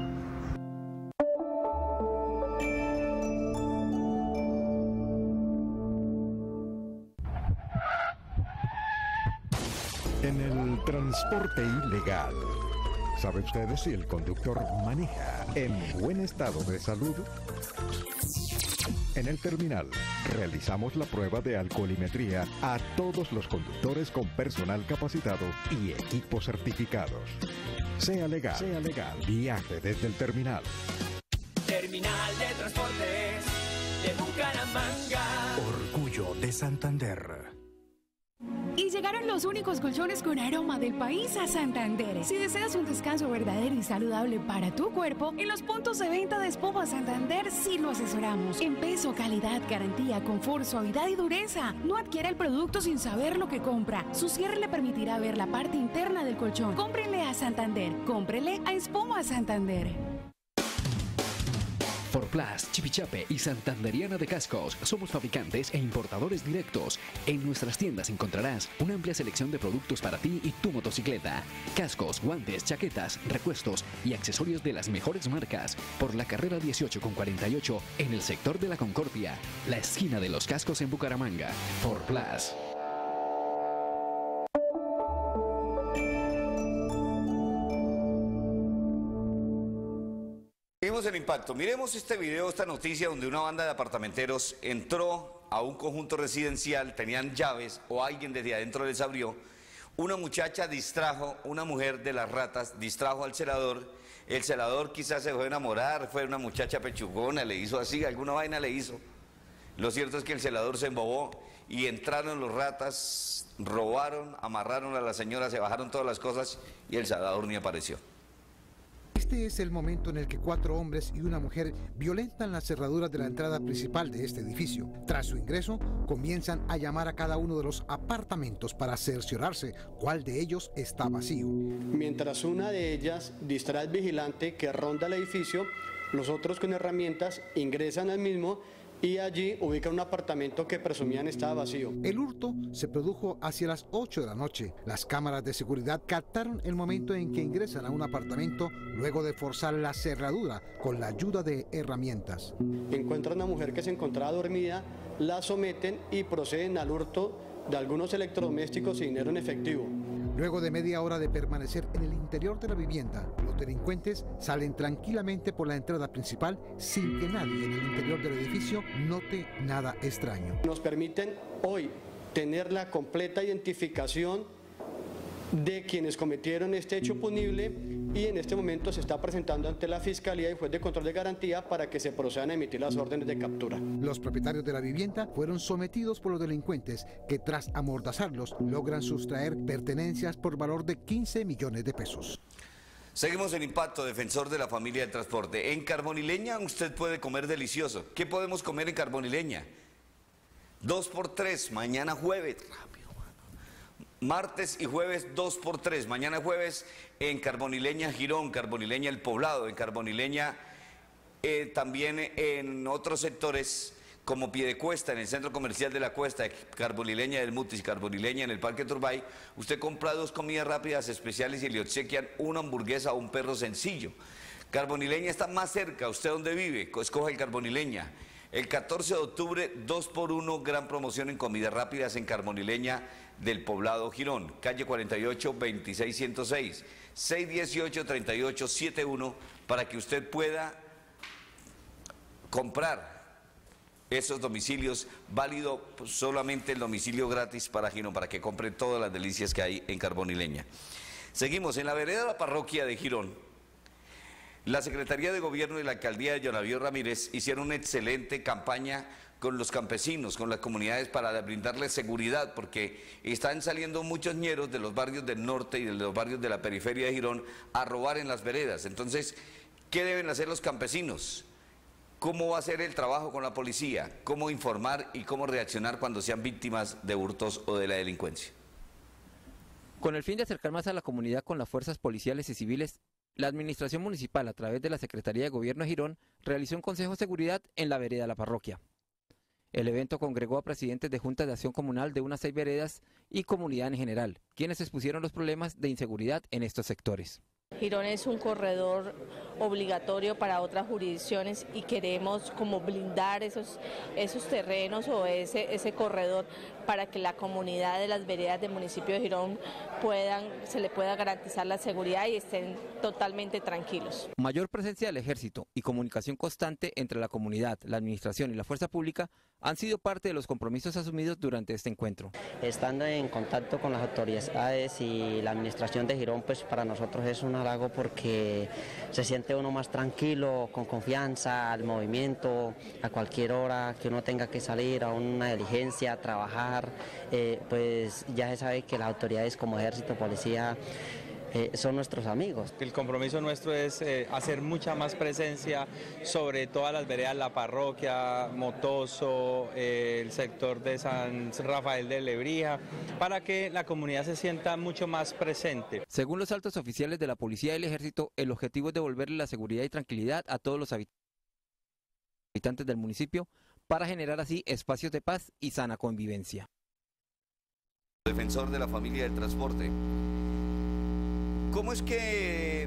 En el transporte ilegal, ¿sabe usted si el conductor maneja en buen estado de salud? En el terminal, realizamos la prueba de alcoholimetría a todos los conductores con personal capacitado y equipos certificados. Sea legal, sea legal, viaje desde el terminal. Terminal de Transportes de Bucaramanga. Orgullo de Santander. Y llegaron los únicos colchones con aroma del país a Santander. Si deseas un descanso verdadero y saludable para tu cuerpo, en los puntos de venta de Espuma Santander sí lo asesoramos. En peso, calidad, garantía, confort, suavidad y dureza. No adquiera el producto sin saber lo que compra. Su cierre le permitirá ver la parte interna del colchón. Cómprele a Santander. Cómprele a Espuma Santander. Forplas, Chipichape y Santanderiana de Cascos. Somos fabricantes e importadores directos. En nuestras tiendas encontrarás una amplia selección de productos para ti y tu motocicleta. Cascos, guantes, chaquetas, repuestos y accesorios de las mejores marcas. Por la carrera dieciocho con cuarenta y ocho en el sector de la Concordia, la esquina de los cascos en Bucaramanga. Forplas. Seguimos el impacto. Miremos este video, esta noticia donde una banda de apartamenteros entró a un conjunto residencial, tenían llaves o alguien desde adentro les abrió. Una muchacha distrajo, una mujer de las ratas distrajo al celador, El celador quizás se fue a enamorar, fue una muchacha pechugona, le hizo así, alguna vaina le hizo. Lo cierto es que el celador se embobó y entraron los ratas, robaron, amarraron a la señora, se bajaron todas las cosas y el celador ni apareció. Este es el momento en el que cuatro hombres y una mujer violentan las cerraduras de la entrada principal de este edificio. Tras su ingreso, comienzan a llamar a cada uno de los apartamentos para cerciorarse cuál de ellos está vacío. Mientras una de ellas distrae al vigilante que ronda el edificio, los otros con herramientas ingresan al mismo y allí ubican un apartamento que presumían estaba vacío. El hurto se produjo hacia las ocho de la noche. Las cámaras de seguridad captaron el momento en que ingresan a un apartamento luego de forzar la cerradura con la ayuda de herramientas. Encuentran a una mujer que se encontraba dormida, la someten y proceden al hurto de algunos electrodomésticos y dinero en efectivo. Luego de media hora de permanecer en el interior de la vivienda, los delincuentes salen tranquilamente por la entrada principal sin que nadie en el interior del edificio note nada extraño. Nos permiten hoy tener la completa identificación de quienes cometieron este hecho punible y en este momento se está presentando ante la Fiscalía y Juez de Control de Garantía para que se procedan a emitir las órdenes de captura. Los propietarios de la vivienda fueron sometidos por los delincuentes que tras amordazarlos logran sustraer pertenencias por valor de quince millones de pesos. Seguimos en Impacto, defensor de la familia del transporte. En Carbonileña usted puede comer delicioso. ¿Qué podemos comer en Carbonileña? Dos por tres, mañana jueves. Martes y jueves dos por tres, mañana jueves en Carbonileña Girón, Carbonileña El Poblado, en Carbonileña eh, también en otros sectores como Piedecuesta, en el centro comercial de la Cuesta, Carbonileña del Mutis, Carbonileña en el Parque Turbay. Usted compra dos comidas rápidas especiales y le obsequian una hamburguesa o un perro sencillo. Carbonileña está más cerca, ¿usted dónde vive? Escoja el Carbonileña. El catorce de octubre, dos por uno, gran promoción en comidas rápidas en Carbonileña del Poblado Girón, calle cuarenta y ocho, veintiséis ciento seis, seis dieciocho, treinta y ocho setenta y uno, para que usted pueda comprar esos domicilios, válido solamente el domicilio gratis para Girón, para que compre todas las delicias que hay en Carbonileña. Seguimos, en la vereda de la parroquia de Girón, la Secretaría de Gobierno y la Alcaldía de Yonavío Ramírez hicieron una excelente campaña con los campesinos, con las comunidades para brindarles seguridad, porque están saliendo muchos ñeros de los barrios del norte y de los barrios de la periferia de Girón a robar en las veredas. Entonces, ¿qué deben hacer los campesinos? ¿Cómo va a ser el trabajo con la policía? ¿Cómo informar y cómo reaccionar cuando sean víctimas de hurtos o de la delincuencia? Con el fin de acercar más a la comunidad con las fuerzas policiales y civiles, la Administración Municipal, a través de la Secretaría de Gobierno de Girón, realizó un consejo de seguridad en la vereda de la parroquia. El evento congregó a presidentes de juntas de acción comunal de unas seis veredas y comunidad en general, quienes expusieron los problemas de inseguridad en estos sectores. Girón es un corredor obligatorio para otras jurisdicciones y queremos como blindar esos, esos terrenos o ese, ese corredor para que la comunidad de las veredas del municipio de Girón puedan, se le pueda garantizar la seguridad y estén totalmente tranquilos. Mayor presencia del ejército y comunicación constante entre la comunidad, la administración y la fuerza pública han sido parte de los compromisos asumidos durante este encuentro. Estando en contacto con las autoridades y la administración de Girón, pues para nosotros es un halago porque se siente uno más tranquilo, con confianza al movimiento, a cualquier hora que uno tenga que salir a una diligencia, a trabajar, eh, pues ya se sabe que las autoridades como ejército, policía, Eh, son nuestros amigos. El compromiso nuestro es eh, hacer mucha más presencia sobre todas las veredas, la parroquia, Motoso, eh, el sector de San Rafael de Lebrija, para que la comunidad se sienta mucho más presente. Según los altos oficiales de la policía y el ejército, el objetivo es devolverle la seguridad y tranquilidad a todos los habitantes del municipio para generar así espacios de paz y sana convivencia. Defensor de la familia del transporte. ¿Cómo es que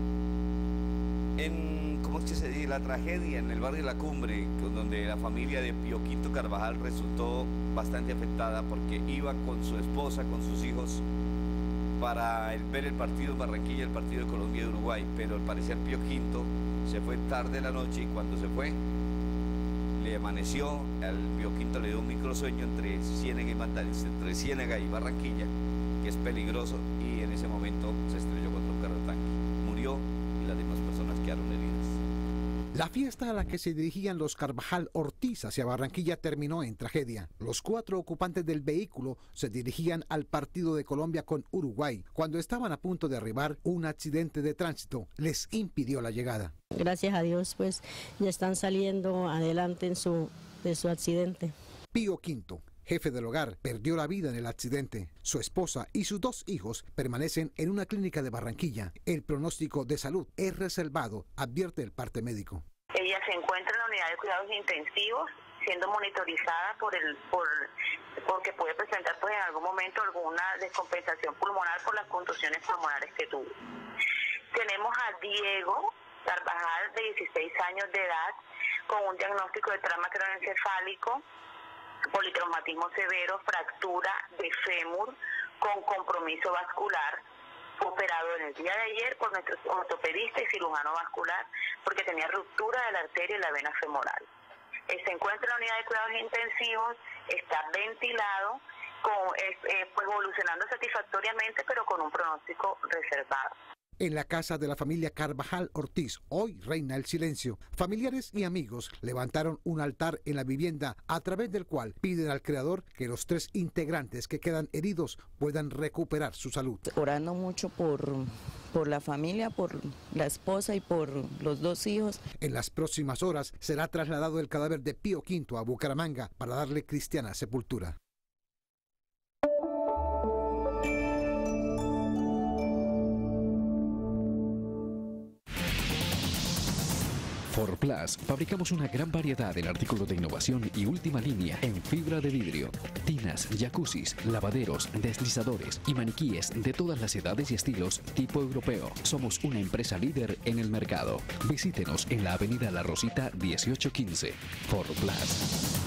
en cómo es que se dice la tragedia en el barrio de La Cumbre, donde la familia de Pío Quinto Carvajal resultó bastante afectada porque iba con su esposa, con sus hijos, para el, ver el partido en Barranquilla, el partido de Colombia y de Uruguay, pero al parecer Pío Quinto se fue tarde de la noche y cuando se fue le amaneció, al Pío Quinto le dio un microsueño entre Ciénega y Magdalena, entre Ciénega y Barranquilla, que es peligroso, y en ese momento se estrelló contra un carro tanque, murió y las demás La fiesta a la que se dirigían los Carvajal Ortiz hacia Barranquilla terminó en tragedia. Los cuatro ocupantes del vehículo se dirigían al partido de Colombia con Uruguay. Cuando estaban a punto de arribar, un accidente de tránsito les impidió la llegada. Gracias a Dios, pues ya están saliendo adelante en su, de su accidente. Pío Quinto, jefe del hogar, perdió la vida en el accidente. Su esposa y sus dos hijos permanecen en una clínica de Barranquilla. El pronóstico de salud es reservado, advierte el parte médico. Ella se encuentra en la unidad de cuidados intensivos, siendo monitorizada por el por porque puede presentar pues en algún momento alguna descompensación pulmonar por las contusiones pulmonares que tuvo. Tenemos a Diego Carvajal, de dieciséis años de edad, con un diagnóstico de trauma craneoencefálico, politraumatismo severo, fractura de fémur con compromiso vascular, operado en el día de ayer por nuestro ortopedista y cirujano vascular porque tenía ruptura de la arteria y la vena femoral. Se encuentra en la unidad de cuidados intensivos, está ventilado, con, eh, pues evolucionando satisfactoriamente, pero con un pronóstico reservado. En la casa de la familia Carvajal Ortiz, hoy reina el silencio. Familiares y amigos levantaron un altar en la vivienda a través del cual piden al Creador que los tres integrantes que quedan heridos puedan recuperar su salud. Orando mucho por, por la familia, por la esposa y por los dos hijos. En las próximas horas será trasladado el cadáver de Pío Quinto a Bucaramanga para darle cristiana sepultura. Forplas, fabricamos una gran variedad en artículos de innovación y última línea en fibra de vidrio. Tinas, jacuzzis, lavaderos, deslizadores y maniquíes de todas las edades y estilos tipo europeo. Somos una empresa líder en el mercado. Visítenos en la avenida La Rosita dieciocho quince. Forplas.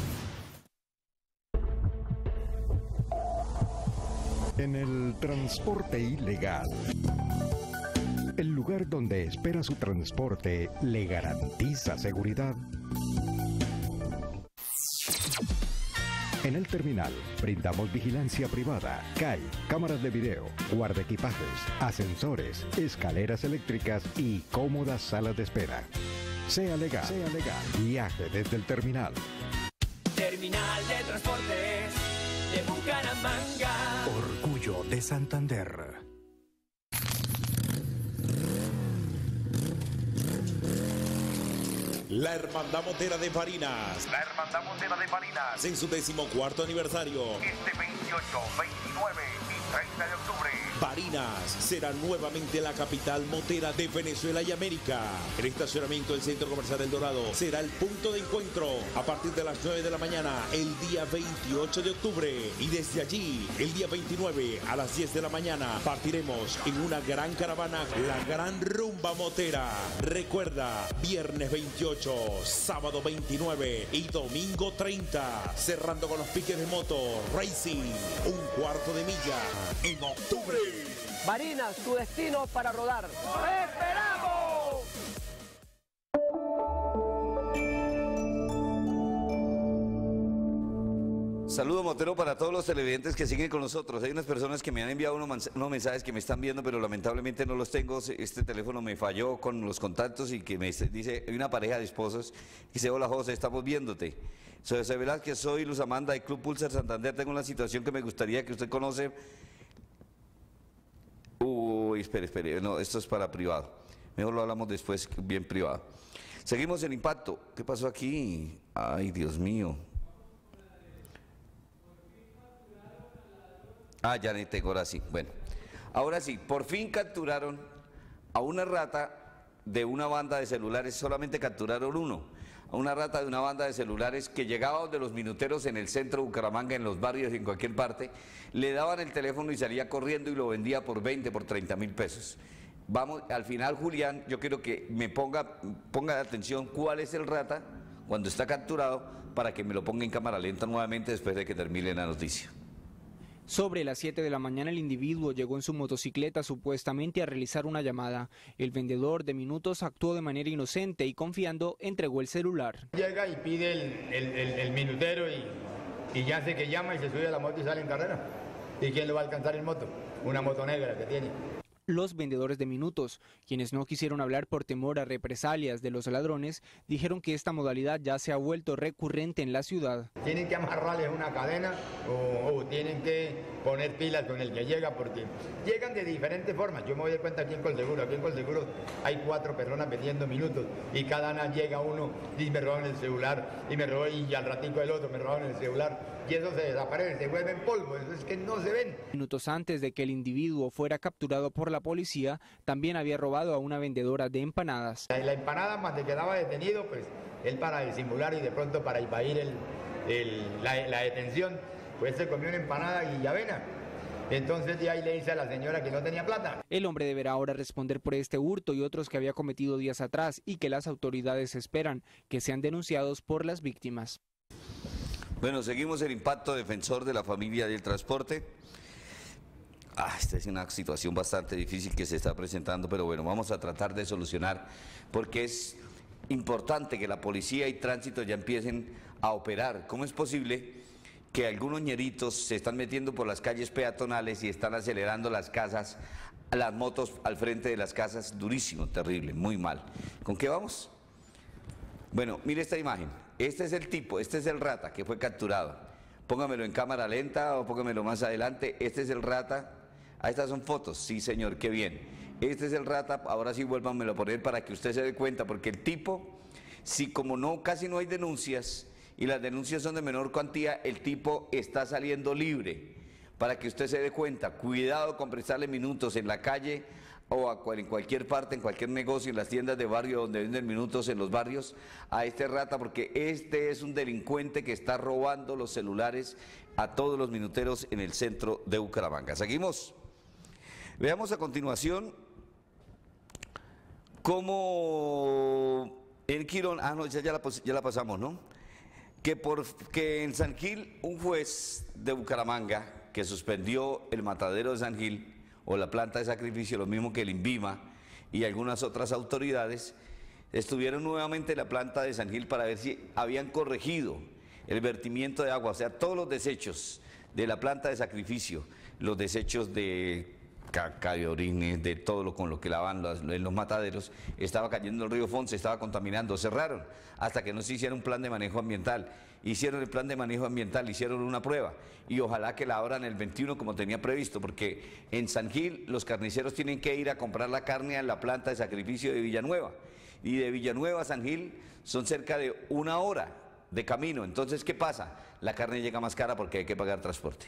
En el transporte ilegal. El lugar donde espera su transporte le garantiza seguridad. En el terminal brindamos vigilancia privada, C A I, cámaras de video, guardaequipajes, ascensores, escaleras eléctricas y cómodas salas de espera. Sea legal, sea legal. Viaje desde el terminal. Terminal de Transportes de Bucaramanga. Orgullo de Santander. La Hermandad Motera de Barinas. La Hermandad Motera de Barinas. En su decimocuarto aniversario. Este veintiocho, veintinueve y treinta de octubre. Barinas será nuevamente la capital motera de Venezuela y América. El estacionamiento del Centro Comercial El Dorado será el punto de encuentro a partir de las nueve de la mañana el día veintiocho de octubre. Y desde allí, el día veintinueve a las diez de la mañana, partiremos en una gran caravana, la Gran Rumba Motera. Recuerda, viernes veintiocho, sábado veintinueve y domingo treinta, cerrando con los piques de moto, racing, un cuarto de milla en octubre. Barinas, tu destino para rodar. ¡Nos esperamos! Saludo motero para todos los televidentes que siguen con nosotros. Hay unas personas que me han enviado unos, unos mensajes que me están viendo, pero lamentablemente no los tengo. Este teléfono me falló con los contactos y que me dice, hay una pareja de esposos que dice, hola José, estamos viéndote. Soy José Velázquez, soy Luz Amanda de Club Pulsar Santander. Tengo una situación que me gustaría que usted conoce. Uy, espere, espere, no, esto es para privado. Mejor lo hablamos después, bien privado. Seguimos en Impacto. ¿Qué pasó aquí? Ay, Dios mío. Ah, ya ni tengo, ahora sí. Bueno, ahora sí, por fin capturaron a una rata de una banda de celulares, solamente capturaron uno, a una rata de una banda de celulares que llegaba donde los minuteros en el centro de Bucaramanga, en los barrios, en cualquier parte, le daban el teléfono y salía corriendo y lo vendía por veinte, por treinta mil pesos. Vamos, al final, Julián, yo quiero que me ponga, ponga atención cuál es el rata cuando está capturado para que me lo ponga en cámara lenta nuevamente después de que termine la noticia. Sobre las siete de la mañana el individuo llegó en su motocicleta supuestamente a realizar una llamada. El vendedor de minutos actuó de manera inocente y confiando entregó el celular. Llega y pide el, el, el, el minutero y, y ya sé que llama y se sube a la moto y sale en carrera. ¿Y quién lo va a alcanzar en moto? Una moto negra que tiene. los vendedores de minutos. Quienes no quisieron hablar por temor a represalias de los ladrones, dijeron que esta modalidad ya se ha vuelto recurrente en la ciudad. Tienen que amarrarles una cadena o, o tienen que poner pilas con el que llega, porque llegan de diferentes formas. Yo me doy cuenta aquí en Colseguro, aquí en Colseguro hay cuatro personas vendiendo minutos y cada una llega uno y me roban el celular y me roban y al ratico el otro me roban el celular y eso se desaparece, se vuelve en polvo, eso es que no se ven. Minutos antes de que el individuo fuera capturado por la policía, también había robado a una vendedora de empanadas. La, la empanada más de quedaba detenido, pues él para disimular y de pronto para evadir el, el, la, la detención, pues se comió una empanada y avena. Entonces de ahí le dice a la señora que no tenía plata. El hombre deberá ahora responder por este hurto y otros que había cometido días atrás y que las autoridades esperan que sean denunciados por las víctimas. Bueno, seguimos el impacto defensor de la familia del transporte. Ah, esta es una situación bastante difícil que se está presentando, pero bueno, vamos a tratar de solucionar porque es importante que la policía y tránsito ya empiecen a operar. ¿Cómo es posible que algunos ñeritos se están metiendo por las calles peatonales y están acelerando las casas, las motos al frente de las casas? Durísimo, terrible, muy mal. ¿Con qué vamos? Bueno, mire esta imagen. Este es el tipo, este es el rata que fue capturado. Póngamelo en cámara lenta o póngamelo más adelante. Este es el rata. Ah, estas son fotos. Sí, señor, qué bien. Este es el rata. Ahora sí, vuélvanmelo a poner para que usted se dé cuenta, porque el tipo, si como no, casi no hay denuncias y las denuncias son de menor cuantía, el tipo está saliendo libre. Para que usted se dé cuenta, cuidado con prestarle minutos en la calle o a cual, en cualquier parte, en cualquier negocio, en las tiendas de barrio donde venden minutos en los barrios, a este rata, porque este es un delincuente que está robando los celulares a todos los minuteros en el centro de Bucaramanga. Seguimos. Veamos a continuación cómo en Quirón, ah no, ya, ya, la, ya la pasamos, ¿no? Que, por, que en San Gil un juez de Bucaramanga que suspendió el matadero de San Gil o la planta de sacrificio, lo mismo que el INVIMA y algunas otras autoridades, estuvieron nuevamente en la planta de San Gil para ver si habían corregido el vertimiento de agua, o sea, todos los desechos de la planta de sacrificio, los desechos de caca, de orines, de todo lo con lo que lavan los, en los mataderos, estaba cayendo el río Fon, se estaba contaminando, cerraron, hasta que no se hiciera un plan de manejo ambiental. Hicieron el plan de manejo ambiental, hicieron una prueba y ojalá que la abran el veintiuno como tenía previsto, porque en San Gil los carniceros tienen que ir a comprar la carne a la planta de sacrificio de Villanueva y de Villanueva a San Gil son cerca de una hora de camino. Entonces, ¿qué pasa? La carne llega más cara porque hay que pagar transporte.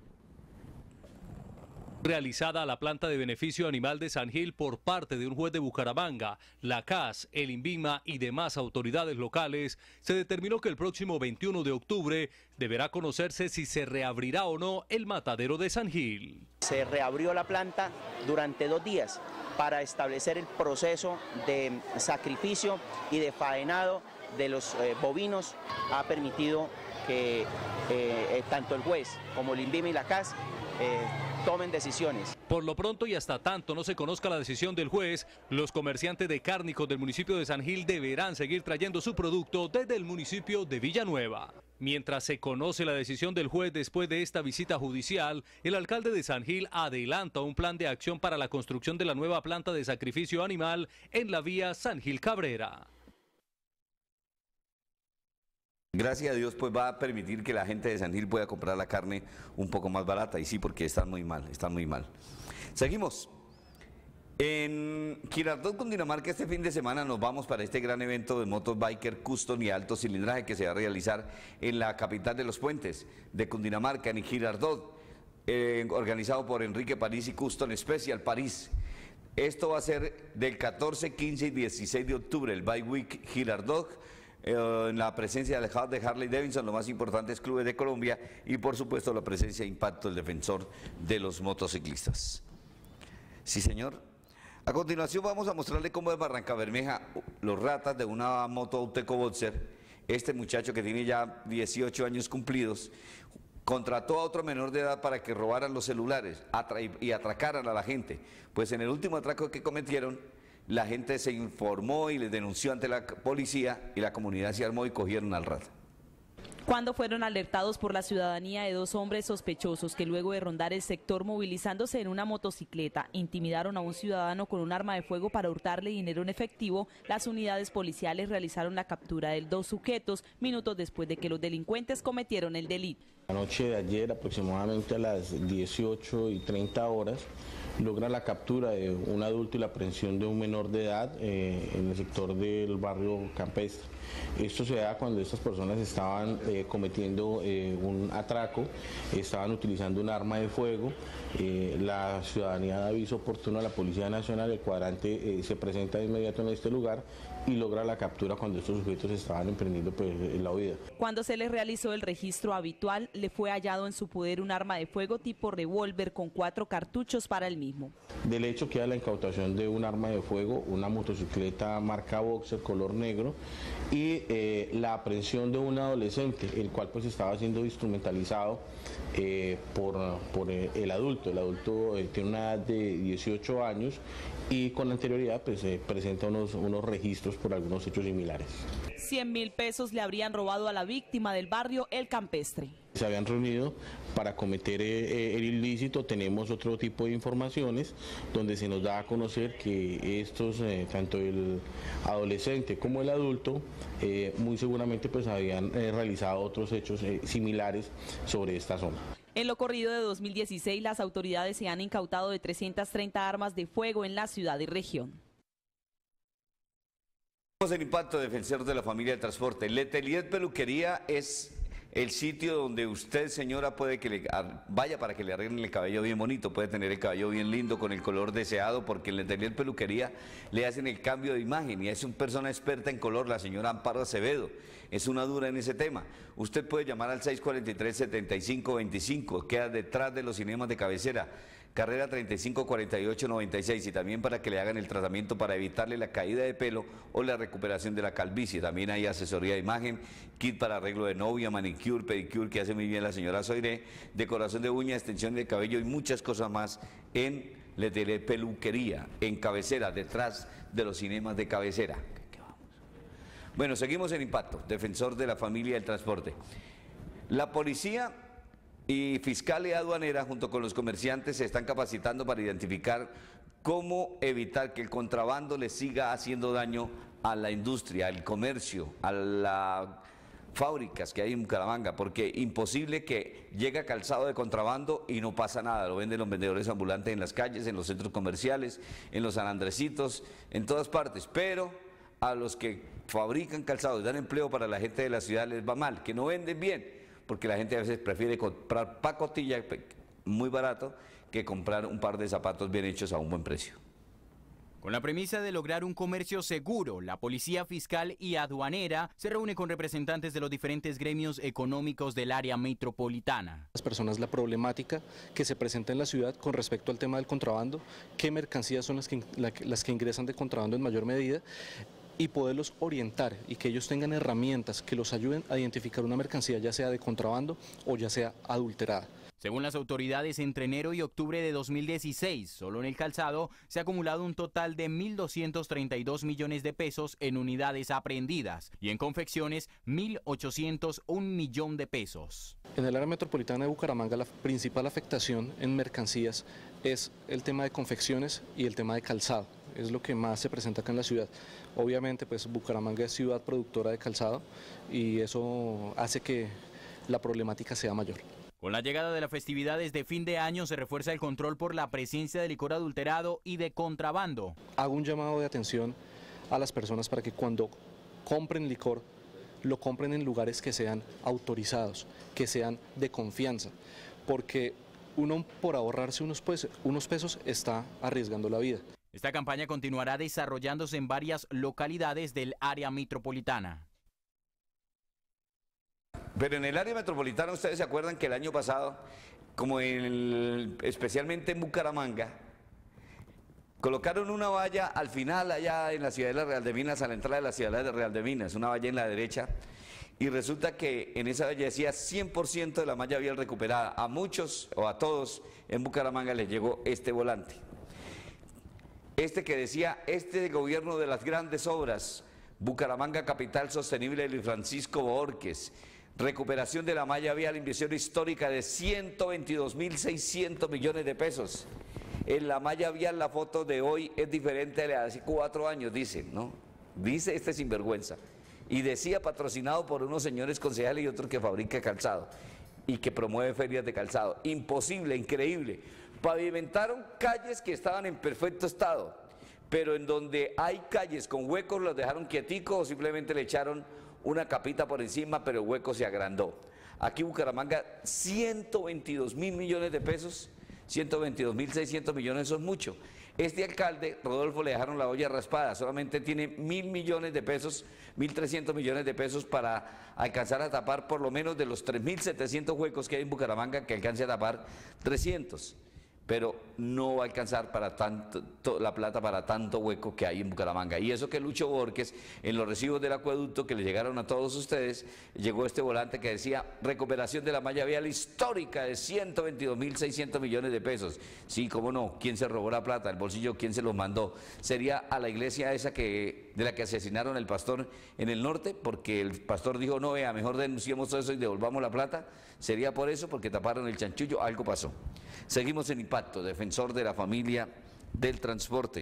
Realizada a la planta de beneficio animal de San Gil por parte de un juez de Bucaramanga, la C A S, el INVIMA y demás autoridades locales, se determinó que el próximo veintiuno de octubre deberá conocerse si se reabrirá o no el matadero de San Gil. Se reabrió la planta durante dos días para establecer el proceso de sacrificio y de faenado de los eh, bovinos. Ha permitido que eh, tanto el juez como el INVIMA y la C A S eh, tomen decisiones. Por lo pronto y hasta tanto no se conozca la decisión del juez, los comerciantes de cárnicos del municipio de San Gil deberán seguir trayendo su producto desde el municipio de Villanueva. Mientras se conoce la decisión del juez después de esta visita judicial, el alcalde de San Gil adelanta un plan de acción para la construcción de la nueva planta de sacrificio animal en la vía San Gil Cabrera. Gracias a Dios, pues va a permitir que la gente de San Gil pueda comprar la carne un poco más barata, y sí, porque están muy mal, están muy mal. Seguimos. En Girardot, Cundinamarca, este fin de semana nos vamos para este gran evento de motos biker custom y alto cilindraje que se va a realizar en la capital de los puentes de Cundinamarca, en Girardot, eh, organizado por Enrique París y Custom Special París. Esto va a ser del catorce, quince y dieciséis de octubre, el Bike Week Girardot, en la presencia de Harley Davidson, los más importantes clubes de Colombia, y por supuesto la presencia de Impacto, el defensor de los motociclistas. Sí, señor. A continuación vamos a mostrarle cómo es Barrancabermeja, los ratas de una moto Auteco Boxer. Este muchacho que tiene ya dieciocho años cumplidos, contrató a otro menor de edad para que robaran los celulares y atracaran a la gente. Pues en el último atraco que cometieron, la gente se informó y les denunció ante la policía y la comunidad se armó y cogieron al rata. cuando fueron alertados por la ciudadanía de dos hombres sospechosos que luego de rondar el sector movilizándose en una motocicleta intimidaron a un ciudadano con un arma de fuego para hurtarle dinero en efectivo. Las unidades policiales realizaron la captura de dos sujetos minutos después de que los delincuentes cometieron el delito. La noche de ayer, aproximadamente a las dieciocho y treinta horas, logra la captura de un adulto y la aprehensión de un menor de edad eh, en el sector del barrio Campestre. Esto se da cuando estas personas estaban eh, cometiendo eh, un atraco, estaban utilizando un arma de fuego. Eh, la ciudadanía da aviso oportuno a la Policía Nacional, el cuadrante eh, se presenta de inmediato en este lugar y logra la captura cuando estos sujetos estaban emprendiendo pues, la huida. Cuando se les realizó el registro habitual, le fue hallado en su poder un arma de fuego tipo revólver con cuatro cartuchos para el mismo. Del hecho queda la incautación de un arma de fuego, una motocicleta marca Boxer color negro y eh, la aprehensión de un adolescente, el cual pues estaba siendo instrumentalizado eh, por, por el adulto. El adulto eh, tiene una edad de dieciocho años y con anterioridad pues eh, presenta unos, unos registros por algunos hechos similares. cien mil pesos le habrían robado a la víctima del barrio El Campestre. Se habían reunido para cometer eh, el ilícito. Tenemos otro tipo de informaciones donde se nos da a conocer que estos, eh, tanto el adolescente como el adulto, eh, muy seguramente pues habían eh, realizado otros hechos eh, similares sobre esta zona. En lo corrido de dos mil dieciséis, las autoridades se han incautado de trescientas treinta armas de fuego en la ciudad y región. El impacto defensor de la familia del transporte. Letelier Peluquería es el sitio donde usted, señora, puede que le vaya para que le arreglen el cabello bien bonito, puede tener el cabello bien lindo con el color deseado, porque en Letelier Peluquería le hacen el cambio de imagen y es una persona experta en color, la señora Amparo Acevedo, es una dura en ese tema. Usted puede llamar al seis cuatro tres, siete cinco dos cinco, queda detrás de los cinemas de cabecera, carrera treinta y cinco cuarenta y ocho noventa y seis, y también para que le hagan el tratamiento para evitarle la caída de pelo o la recuperación de la calvicie. También hay asesoría de imagen, kit para arreglo de novia, manicure, pedicure, que hace muy bien la señora Soiré, decoración de uñas, extensión de cabello y muchas cosas más en Letelier Peluquería, en cabecera, detrás de los cinemas de cabecera. Bueno, seguimos en Impacto, defensor de la familia del transporte. La policía y fiscalía aduanera junto con los comerciantes se están capacitando para identificar cómo evitar que el contrabando le siga haciendo daño a la industria, al comercio, a las fábricas que hay en Bucaramanga, porque imposible que llegue calzado de contrabando y no pasa nada, lo venden los vendedores ambulantes en las calles, en los centros comerciales, en los San Andresitos, en todas partes, pero a los que fabrican calzado y dan empleo para la gente de la ciudad les va mal, que no venden bien, porque la gente a veces prefiere comprar pacotilla muy barato que comprar un par de zapatos bien hechos a un buen precio. Con la premisa de lograr un comercio seguro, la Policía Fiscal y Aduanera se reúne con representantes de los diferentes gremios económicos del área metropolitana. Las personas, la problemática que se presenta en la ciudad con respecto al tema del contrabando, qué mercancías son las que, las que ingresan de contrabando en mayor medida, y poderlos orientar y que ellos tengan herramientas que los ayuden a identificar una mercancía ya sea de contrabando o ya sea adulterada. Según las autoridades, entre enero y octubre de dos mil dieciséis, solo en el calzado se ha acumulado un total de mil doscientos treinta y dos millones de pesos en unidades aprehendidas y en confecciones mil ochocientos un millón de pesos. En el área metropolitana de Bucaramanga la principal afectación en mercancías es el tema de confecciones y el tema de calzado. Es lo que más se presenta acá en la ciudad. Obviamente pues Bucaramanga es ciudad productora de calzado y eso hace que la problemática sea mayor. Con la llegada de las festividades de fin de año se refuerza el control por la presencia de licor adulterado y de contrabando. Hago un llamado de atención a las personas para que cuando compren licor lo compren en lugares que sean autorizados, que sean de confianza, porque uno por ahorrarse unos, pues, unos pesos está arriesgando la vida. Esta campaña continuará desarrollándose en varias localidades del área metropolitana. Pero en el área metropolitana, ustedes se acuerdan que el año pasado, como en el, especialmente en Bucaramanga, colocaron una valla al final allá en la Ciudadela Real de Minas, a la entrada de la Ciudadela Real de Minas, una valla en la derecha, y resulta que en esa valla decía cien por ciento de la malla vial recuperada. A muchos o a todos en Bucaramanga les llegó este volante. Este que decía, este gobierno de las grandes obras, Bucaramanga Capital Sostenible de Luis Francisco Borges, Recuperación de la malla vial, inversión histórica de ciento veintidós mil seiscientos millones de pesos. En la malla vial la foto de hoy es diferente de la de hace cuatro años, dice, ¿no? Dice este sinvergüenza. Y decía patrocinado por unos señores concejales y otro que fabrica calzado y que promueve ferias de calzado. Imposible, increíble. Pavimentaron calles que estaban en perfecto estado, pero en donde hay calles con huecos los dejaron quieticos o simplemente le echaron una capita por encima, pero el hueco se agrandó. Aquí Bucaramanga, ciento veintidós mil millones de pesos, ciento veintidós mil seiscientos millones, son mucho. Este alcalde, Rodolfo, le dejaron la olla raspada, solamente tiene mil millones de pesos, mil trescientos millones de pesos para alcanzar a tapar por lo menos de los tres mil setecientos huecos que hay en Bucaramanga, que alcance a tapar trescientos. Pero no va a alcanzar para tanto, to, la plata para tanto hueco que hay en Bucaramanga. Y eso que Lucho Borges, en los recibos del acueducto que le llegaron a todos ustedes, llegó este volante que decía recuperación de la malla vial histórica de ciento veintidós mil seiscientos millones de pesos. Sí, cómo no, ¿quién se robó la plata? ¿El bolsillo quién se los mandó? ¿Sería a la iglesia esa que de la que asesinaron al pastor en el norte? Porque el pastor dijo, no, vea, mejor denunciemos eso y devolvamos la plata. ¿Sería por eso? Porque taparon el chanchullo, algo pasó. Seguimos en Impacto, defensor de la familia del transporte.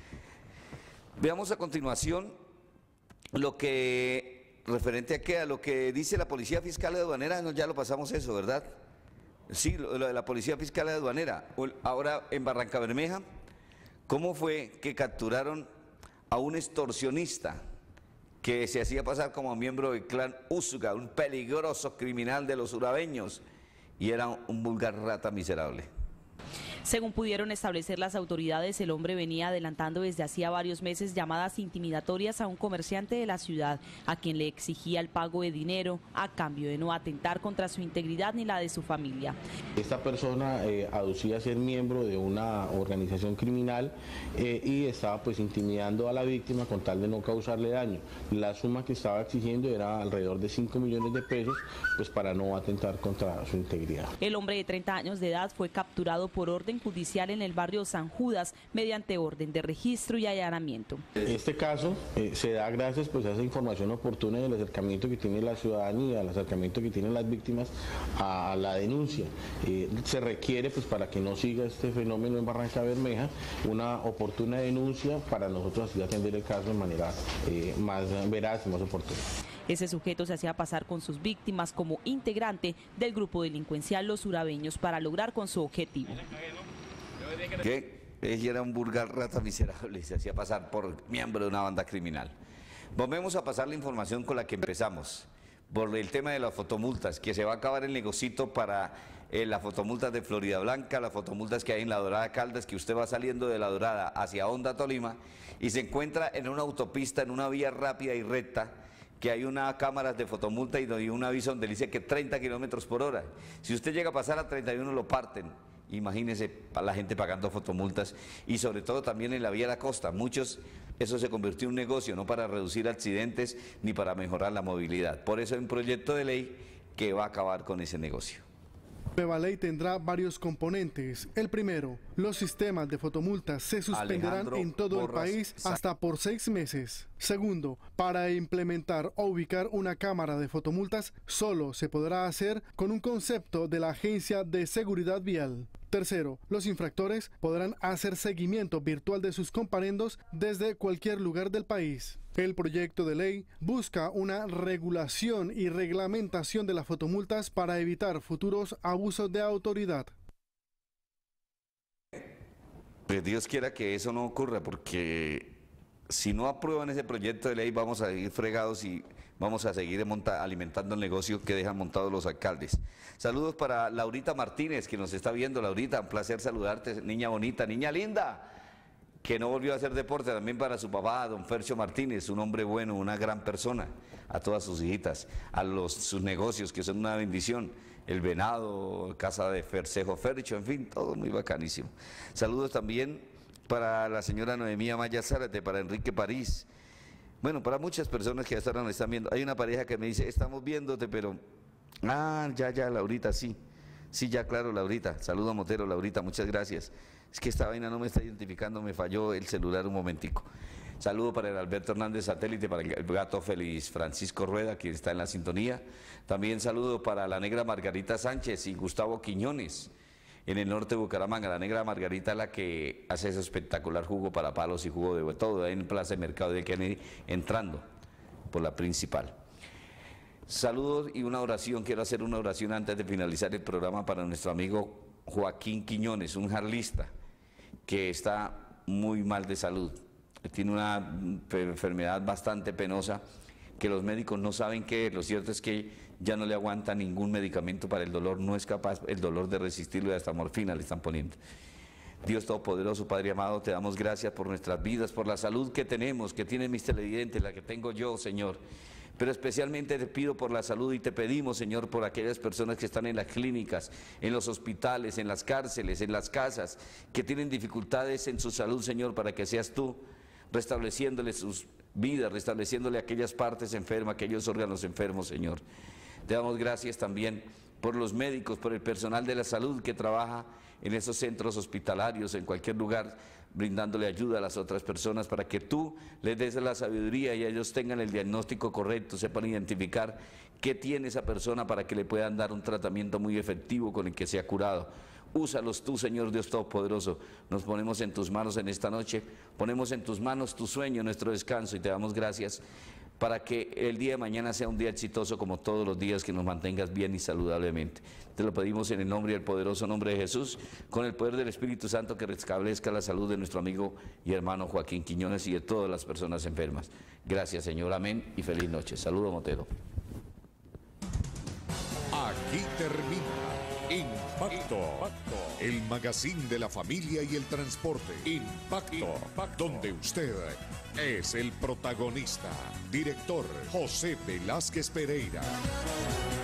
Veamos a continuación lo que, referente a qué, a lo que dice la Policía Fiscal y Aduanera, no, ya lo pasamos eso, ¿verdad? Sí, lo, lo de la Policía Fiscal y Aduanera. Ahora en Barranca Bermeja, ¿cómo fue que capturaron a un extorsionista que se hacía pasar como miembro del clan Úsuga, un peligroso criminal de los urabeños, y era un vulgar rata miserable? Según pudieron establecer las autoridades, el hombre venía adelantando desde hacía varios meses llamadas intimidatorias a un comerciante de la ciudad, a quien le exigía el pago de dinero a cambio de no atentar contra su integridad ni la de su familia. Esta persona eh, aducía ser miembro de una organización criminal eh, y estaba pues intimidando a la víctima con tal de no causarle daño. La suma que estaba exigiendo era alrededor de cinco millones de pesos, pues para no atentar contra su integridad. El hombre de treinta años de edad fue capturado por orden judicial en el barrio San Judas mediante orden de registro y allanamiento. Este caso eh, se da gracias pues a esa información oportuna y el acercamiento que tiene la ciudadanía, el acercamiento que tienen las víctimas a la denuncia. Eh, se requiere pues para que no siga este fenómeno en Barranca Bermeja una oportuna denuncia para nosotros así atender el caso de manera eh, más veraz y más oportuna. Ese sujeto se hacía pasar con sus víctimas como integrante del grupo delincuencial Los Urabeños para lograr con su objetivo. ¿Qué? Ella era un vulgar rata miserable y se hacía pasar por miembro de una banda criminal. Volvemos a pasar la información con la que empezamos, por el tema de las fotomultas, que se va a acabar el negocito para eh, las fotomultas de Florida Blanca, las fotomultas que hay en La Dorada Caldas, que usted va saliendo de La Dorada hacia Honda, Tolima, y se encuentra en una autopista, en una vía rápida y recta, que hay una cámara de fotomulta y un aviso donde dice que treinta kilómetros por hora. Si usted llega a pasar a treinta y uno lo parten. Imagínese a la gente pagando fotomultas y sobre todo también en la vía de la costa. Muchos, eso se convirtió en un negocio, no para reducir accidentes ni para mejorar la movilidad. Por eso hay un proyecto de ley que va a acabar con ese negocio. La nueva ley tendrá varios componentes. El primero, los sistemas de fotomultas se suspenderán Alejandro en todo Borras, el país hasta por seis meses. Segundo, para implementar o ubicar una cámara de fotomultas solo se podrá hacer con un concepto de la Agencia de Seguridad Vial. Tercero, los infractores podrán hacer seguimiento virtual de sus comparendos desde cualquier lugar del país. El proyecto de ley busca una regulación y reglamentación de las fotomultas para evitar futuros abusos de autoridad. Pues Dios quiera que eso no ocurra, porque si no aprueban ese proyecto de ley vamos a seguir fregados y vamos a seguir alimentando el negocio que dejan montados los alcaldes. Saludos para Laurita Martínez, que nos está viendo. Laurita, un placer saludarte, niña bonita, niña linda, que no volvió a hacer deporte. También para su papá, don Fercio Martínez, un hombre bueno, una gran persona, a todas sus hijitas, a los, sus negocios, que son una bendición, el venado, casa de Fercejo Fercho, en fin, todo muy bacanísimo. Saludos también para la señora Noemía Maya Zárate, para Enrique París, bueno, para muchas personas que hasta ahora nos están viendo. Hay una pareja que me dice, estamos viéndote, pero, ah, ya, ya, Laurita, sí, sí, ya, claro, Laurita, saludo a Motero, Laurita, muchas gracias. Es que esta vaina no me está identificando, me falló el celular un momentico. Saludo para el Alberto Hernández Satélite, para el gato Feliz Francisco Rueda, quien está en la sintonía. También saludo para la negra Margarita Sánchez y Gustavo Quiñones, en el norte de Bucaramanga. La negra Margarita es la que hace ese espectacular jugo para palos y jugo de todo, en Plaza de Mercado de Kennedy, entrando por la principal. Saludos y una oración, quiero hacer una oración antes de finalizar el programa para nuestro amigo Joaquín Quiñones, un jarlista que está muy mal de salud. Tiene una enfermedad bastante penosa que los médicos no saben qué es. Lo cierto es que ya no le aguanta ningún medicamento para el dolor, no es capaz el dolor de resistirlo y hasta morfina le están poniendo. Dios Todopoderoso, Padre amado, te damos gracias por nuestras vidas, por la salud que tenemos, que tienen mis televidentes, la que tengo yo, Señor. Pero especialmente te pido por la salud y te pedimos, Señor, por aquellas personas que están en las clínicas, en los hospitales, en las cárceles, en las casas, que tienen dificultades en su salud, Señor, para que seas tú restableciéndole sus vidas, restableciéndole aquellas partes enfermas, aquellos órganos enfermos, Señor. Te damos gracias también por los médicos, por el personal de la salud que trabaja en esos centros hospitalarios, en cualquier lugar, brindándole ayuda a las otras personas para que tú les des la sabiduría y ellos tengan el diagnóstico correcto, sepan identificar qué tiene esa persona para que le puedan dar un tratamiento muy efectivo con el que sea curado. Úsalos tú, Señor Dios Todopoderoso. Nos ponemos en tus manos en esta noche, ponemos en tus manos tu sueño, nuestro descanso, y te damos gracias para que el día de mañana sea un día exitoso como todos los días, que nos mantengas bien y saludablemente. Te lo pedimos en el nombre y el poderoso nombre de Jesús, con el poder del Espíritu Santo, que restablezca la salud de nuestro amigo y hermano Joaquín Quiñones y de todas las personas enfermas. Gracias, Señor, amén y feliz noche. Saludo, Motero. Aquí termina Impacto, el magazine de la familia y el transporte. Impacto, Impacto, donde usted es el protagonista. Director José Velázquez Pereira.